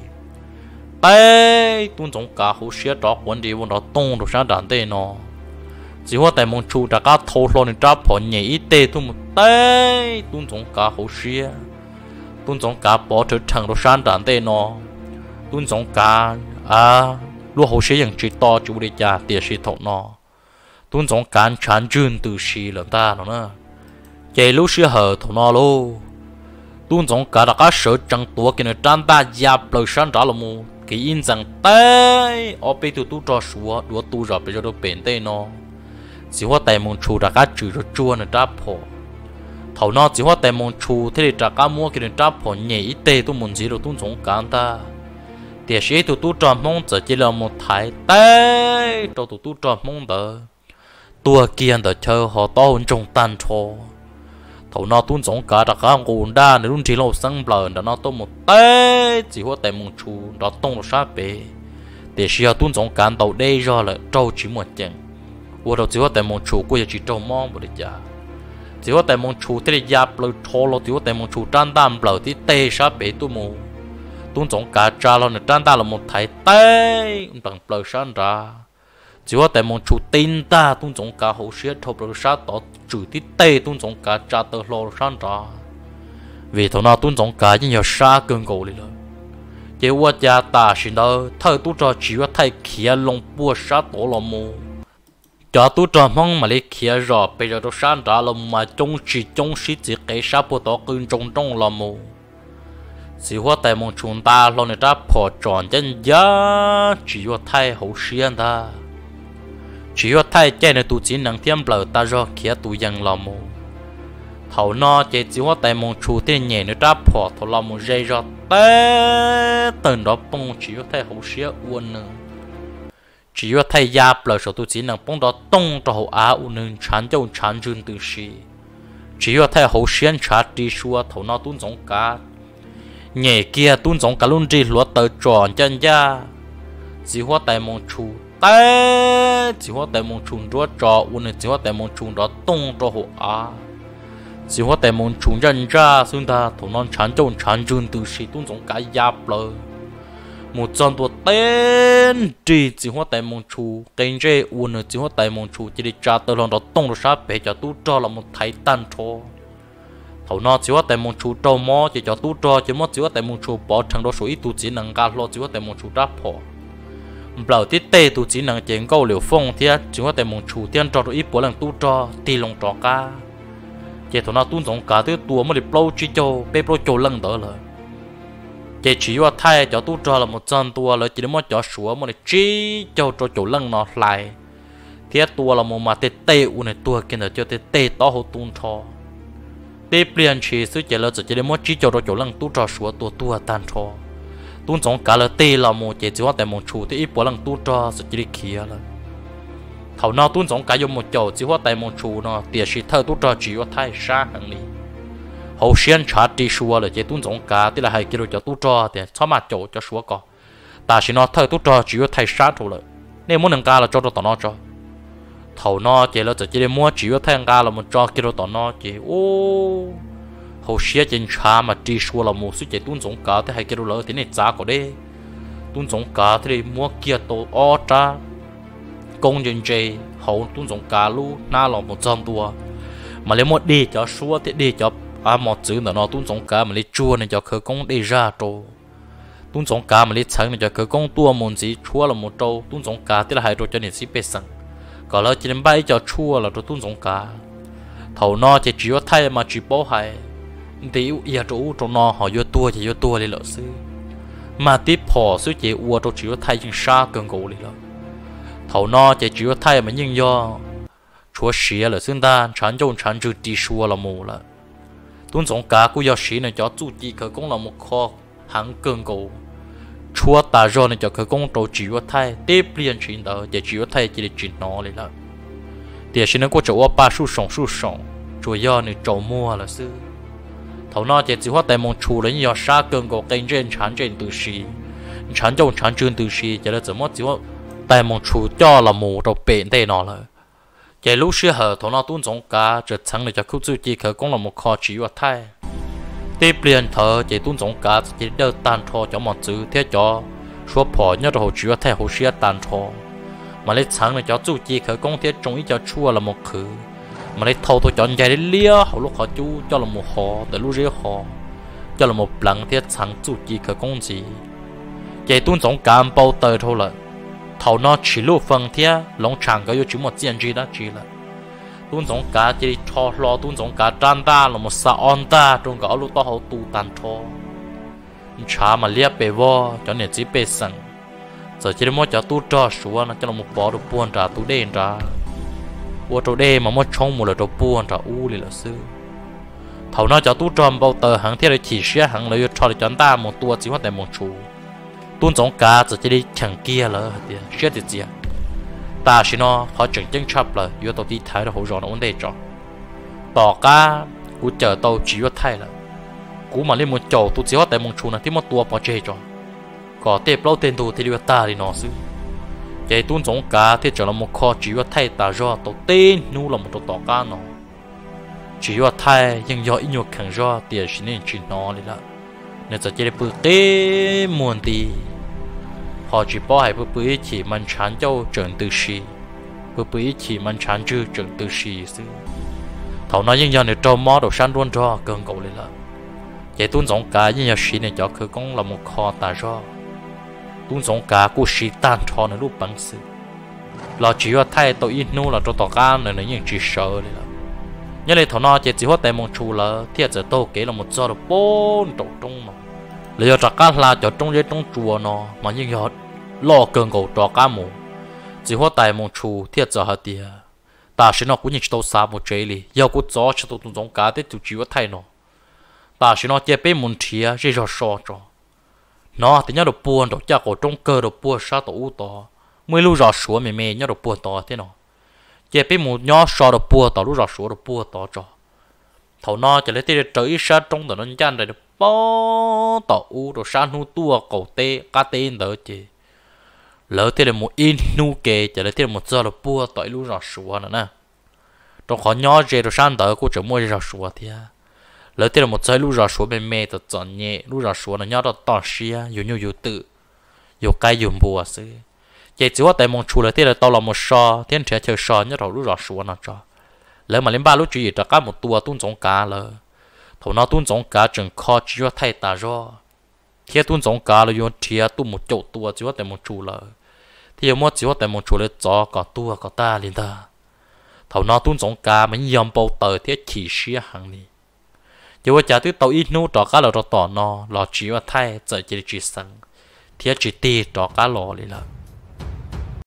tay tuôn giống cá hú xía đó quấn đi vùng đó tung được sang đàn tê nó chỉ hoa tại mong chú đã cá thâu lo nên trap phò nhảy ít tê tu một tay tuôn giống cá hú xía tuôn giống cá bỏ trở thành được sang đàn tê nó tuôn giống cá à lúc hú xía những chỉ to chú đi cha tiệt sĩ thọ nó tuôn giống cá chán chun từ xì lần ta nó nữa chạy lúc xía hở thọ nó lô tuôn giống cá đã cá sợ trăng tua kia nên tràn ta giáp lời sang trả là mu cái in rằng tay ở bên tụi tu cho số đua tu rồi bây giờ đâu bền tê nó chỉ hoa tại mong chú đã cá chữ rồi chua nên trap phò thầu nó chỉ hoa tại mong chú thế thì trả cá mua kia nên trap phò nhẹ ít tê tu muốn gì rồi tuôn giống cá ta để sĩ tụi tu cho mong giờ chỉ là một thái tay cho tụi tu cho mong đỡ tua kia đỡ chờ họ to hơn trong tan cho thầu nó tuôn giống cả đặc hàng gồn đa để luôn chỉ lâu sang bờ đó nó tôm một té chỉ hoa tại mông chú đó tông nó sát bể để xia tuôn giống cả tàu đây ra là trâu chỉ một chừng qua đầu chỉ hoa tại mông chú qua chỉ trâu mong một đứa chỉ hoa tại mông chú thì giáp lời thô lo chỉ hoa tại mông chú trăn đam bờ thì tê sát bể tu mù tuôn giống cả cha lo này trăn đam là một thái tê bằng bờ san ra chỉ hoa tại mông chú tin ta tuôn giống cả hậu xia thâu bờ sát tỏ chủ tí tê tuôn giống cả cha tơ lo san ra vì thằng nào tuôn giống cả những nhiều xa cơn gỗ đi rồi chỉ qua cha ta xin đâu thơ tu cho chỉ qua thay kia lông bùa sát tổ lò mù cho tu cho mong mà lấy kia rồi bây giờ tôi san ra lông mà trông chỉ trông sĩ chỉ cái sát bùa tổ cơn trong trong lò mù chỉ qua tại mong chúng ta lo này ta bỏ tròn chân giá chỉ qua thay hậu xuyên ta chỉ có thay chạy này tụ chỉ năng thêm bờ ta do kia tụ dân lò mù thầu nó chỉ chỉ có tại mong chủ thế nhẹ nữa đã bỏ thầu lò mù dây ra té từng đó bông chỉ có thay hậu xía uốn nữa chỉ có thay da bờ số tụ chỉ năng bông đó tung cho hậu á uốn nữa chán châu chán dương từ xí chỉ có thay hậu xía chát đi xua thầu nó tuôn giống cá nhẹ kia tuôn giống cá luôn đi lúa tờ tròn chân da chỉ có tại mong chủ té chỉ hoa tại mông trùng đó trò uốn chỉ hoa tại mông trùng đó tung cho hộ á chỉ hoa tại mông trùng nhân ra xung ta thằng non chán trông chán chun từ sĩ tung giống cái giáp lơ một con tua tên chỉ chỉ hoa tại mông trùng tên dê uốn chỉ hoa tại mông trùng chỉ đi trả tờ lòng đó tung rồi sát bể cho tu cho là một thái tan cho thằng non chỉ hoa tại mông trùng trâu mò chỉ cho tu cho chỉ mò chỉ hoa tại mông trùng bỏ thằng đó số ít tu chỉ năng gạt lo chỉ hoa tại mông trùng đáp bỏ bảo tiết tê tu chỉ năng chén câu liều phong thiệt chỉ có tại mong chủ tiên cho ít bữa lần tu cho tì lồng trò cá chỉ thằng nào tu giống cá thứ tua mới được bao chi châu bê bao châu lần đó rồi chỉ chỉ có thay cho tu cho là một chân tua rồi chỉ để mỗi cho sủa mới được chi châu cho châu lần nó lại thiệt tua là một mà tê tê u này tua kia là cho tê tê to hồ tuôn cho tê liền chỉ số chỉ là chỉ để mỗi chi châu cho châu lần tu cho sủa tua tua tan cho tuôn giống cả là tê là một chế chỉ có tại một chủ thì ít bữa lần tu cho sẽ chỉ kia là thầu nào tuôn giống cả dùng một chỗ chỉ có tại một chủ nó tiền sĩ thơ tu cho chỉ có thay xa hàng đi hậu xuyên trả đi xua là chế tuôn giống cả thì là hai kilo cho tu cho thì cho mà chỗ cho xua có ta chỉ nó thơ tu cho chỉ có thay xa thôi rồi nên muốn nâng ca là cho cho tao nó cho thầu nó chế là chỉ để mua chỉ có thay ca là một cho kilo tao nó chế ô hậu xuyên trên cha mà đi xua là một số chế tuôn giống cả thì hai kilo lỡ thì này giá có đấy tuôn giống cả thì mua kia tổ o cha công nhân chơi hậu tuôn giống cả lu na là một trăm tua mà lấy một đi cho xua thì đi cho à một chữ nữa nó tuôn giống cả mà lấy chua này cho khởi công đi ra trâu tuôn giống cả mà lấy trắng này cho khởi công tua một gì chua là một trâu tuôn giống cả thì là hai trâu cho nên xí bê sẵn còn là chỉ đến bay cho chua là trâu tuôn giống cả thầu nó chỉ chỉ có thay mà chỉ bảo hai thì yêu chỗ trong nó họ vô tua chỉ vô tua đi lỡ sư mà tiếp họ sư chỉ uo trong chỉ có thay những xa cơn gỗ đi lỡ thầu nó chỉ chỉ có thay mà nhưng do chúa xía là xương ta chán trông chán chữ đi xua là mù là tuôn giống cá của do xí này cho chủ chỉ khởi công là một kho hàng cơn gỗ chúa ta do này cho khởi công trong chỉ có thay tiếp liền chuyện đó chỉ chỉ có thay chỉ để chuyện nó đi lỡ thì xin nó có chỗ ba su sòng su sòng chúa do này trâu mua là sư thầu nó chỉ chỉ hoa tại mong chủ lấy nhiều xa cơn gỗ kênh trên chán trên từ xí chán trong chán trên từ xí chỉ là怎么只hoa tại mong chủ cho là mù đầu bền đây nó là chỉ lúc xưa hở thầu nó tuôn giống cá chỉ chẳng để cho khu du chỉ khởi công là một kho chỉ hoa thay tiếp liền thở chỉ tuôn giống cá chỉ đỡ tan thọ cho một chữ thế cho số phò nhớ đồ chỉ hoa thay hồ xía tan thọ mà lấy chẳng để cho du chỉ khởi công thế trong ý cho chua là một khử mà lấy thâu tôi chọn dài để lia hậu lúc họ chú cho là một họ để lúc riêng họ cho là một lần thiết sáng chủ gì khởi công gì vậy tuôn giống cam bao tờ thôi là thầu nó chỉ lúc phần thế lòng chẳng có chỉ một chuyện gì đó chỉ là tuôn giống cá chỉ cho lo tuôn giống cá tràn ta là một sa on ta trong cái lúc đó họ tu tàn thọ chả mà lia bề vo cho nên chỉ bề sẵn giờ chỉ muốn cho tu cho số nó cho là một bỏ được buồn trả tu đen trả qua chỗ đây mà mất trong một là chỗ buồn trả u liền là sư thầu nó cho tu tròn bao tờ hàng thế là chỉ xé hàng lấy cho để chọn ta một tua chỉ có tại một chú tuôn giống cá giờ chỉ đi chẳng kia là thì xé thì gì ta chỉ nó họ chẳng chân chấp là yếu tố tí thái là hỗ trợ nó vấn đề cho tỏ cá cú chờ tàu chỉ có thay là cú mà lên một chỗ tu chỉ có tại mong chú là tí một tua bỏ chơi cho có tép lâu tên tu thì đi ta đi nó xứ vậy tuôn giống cá thì trở là một kho chỉ có thay ta do tàu tên nu là một tàu tỏ cá nó chỉ có thay nhưng do ít nhiều khẳng do tiền chỉ nên chỉ nó đi là nên giờ chơi bự tê muôn tì họ chỉ bỏ hay bự bự chỉ mình chán châu trưởng từ xì bự bự chỉ mình chán chưa trưởng từ xì xứ thầu nói nhưng do này trâu mò đồ san luôn cho cơn cầu lên là vậy tuôn giống cá nhưng giờ xì này cho cứ cũng là một kho ta do tuôn giống cá của xì tan cho nó lúc bằng sự là chỉ có thay tàu ít nu là cho tàu cá này nó những chỉ sợ đi là nhớ lại thầu nói chỉ có tại mong chú là thiệt giờ tôi kể là một giờ được bốn trâu trong mà lấy cho cá là cho trong dưới trong chùa nó mà nhưng giờ lo cơn cầu cho cá mù chỉ có tại mong chú thiệt giờ hết tiệt ta sẽ nó cũng như tàu xa một chế li giờ cũng gió cho tàu tuôn giống cá để tụi chỉ có thay nó ta sẽ nó chơi bên muốn thìa rồi rồi so cho nó thì nhớ được buồn được chắc ở trong cơ được buồn sao tổ u to mới lúc rõ số mày mày nhớ được buồn to thế nào chơi bên một nhớ so được buồn to lúc rõ số được buồn to cho thầu nó chỉ lấy tiền tới sát trong tờ nó chăn này được bao to u được sát nu tua cầu tê cá tên đó chứ lỡ thế là một in nu kề chỉ lấy tiền một giờ được buồn to lúc rõ số nữa nè trong khó nhớ gì được sát đó cũng chỉ mua rõ số thì lỡ thế là một giờ lúc rõ số bên mẹ tự chọn nhẹ lúc rõ số nó nhớ được to xia nhiều nhiều nhiều tự nhiều cái nhiều bùa xí vậy chỉ có tại mong chú lỡ thế là tao là một so thiên trẻ chơi so nhớ đầu lúc rõ số nó cho lỡ mà lên ba lúc chỉ cho cá một tua tuôn giống cá lỡ thầu nó tuôn giống cá chừng kho chỉ có thay ta do khi tuôn giống cá là dùng thìa tuôn một chỗ tua chỉ có tại mong chú lỡ thì mua chỉ có tại mong chú lỡ cho có tua có ta liền ta thầu nó tuôn giống cá mình yom bao tờ thế chỉ xia hàng đi giờว่าจะตื้อตัวอีนู้ต่อการเราต่อต่อนอรอจีว่าไทยจะจะจีสังเทียจีตีต่อการรอเลยละ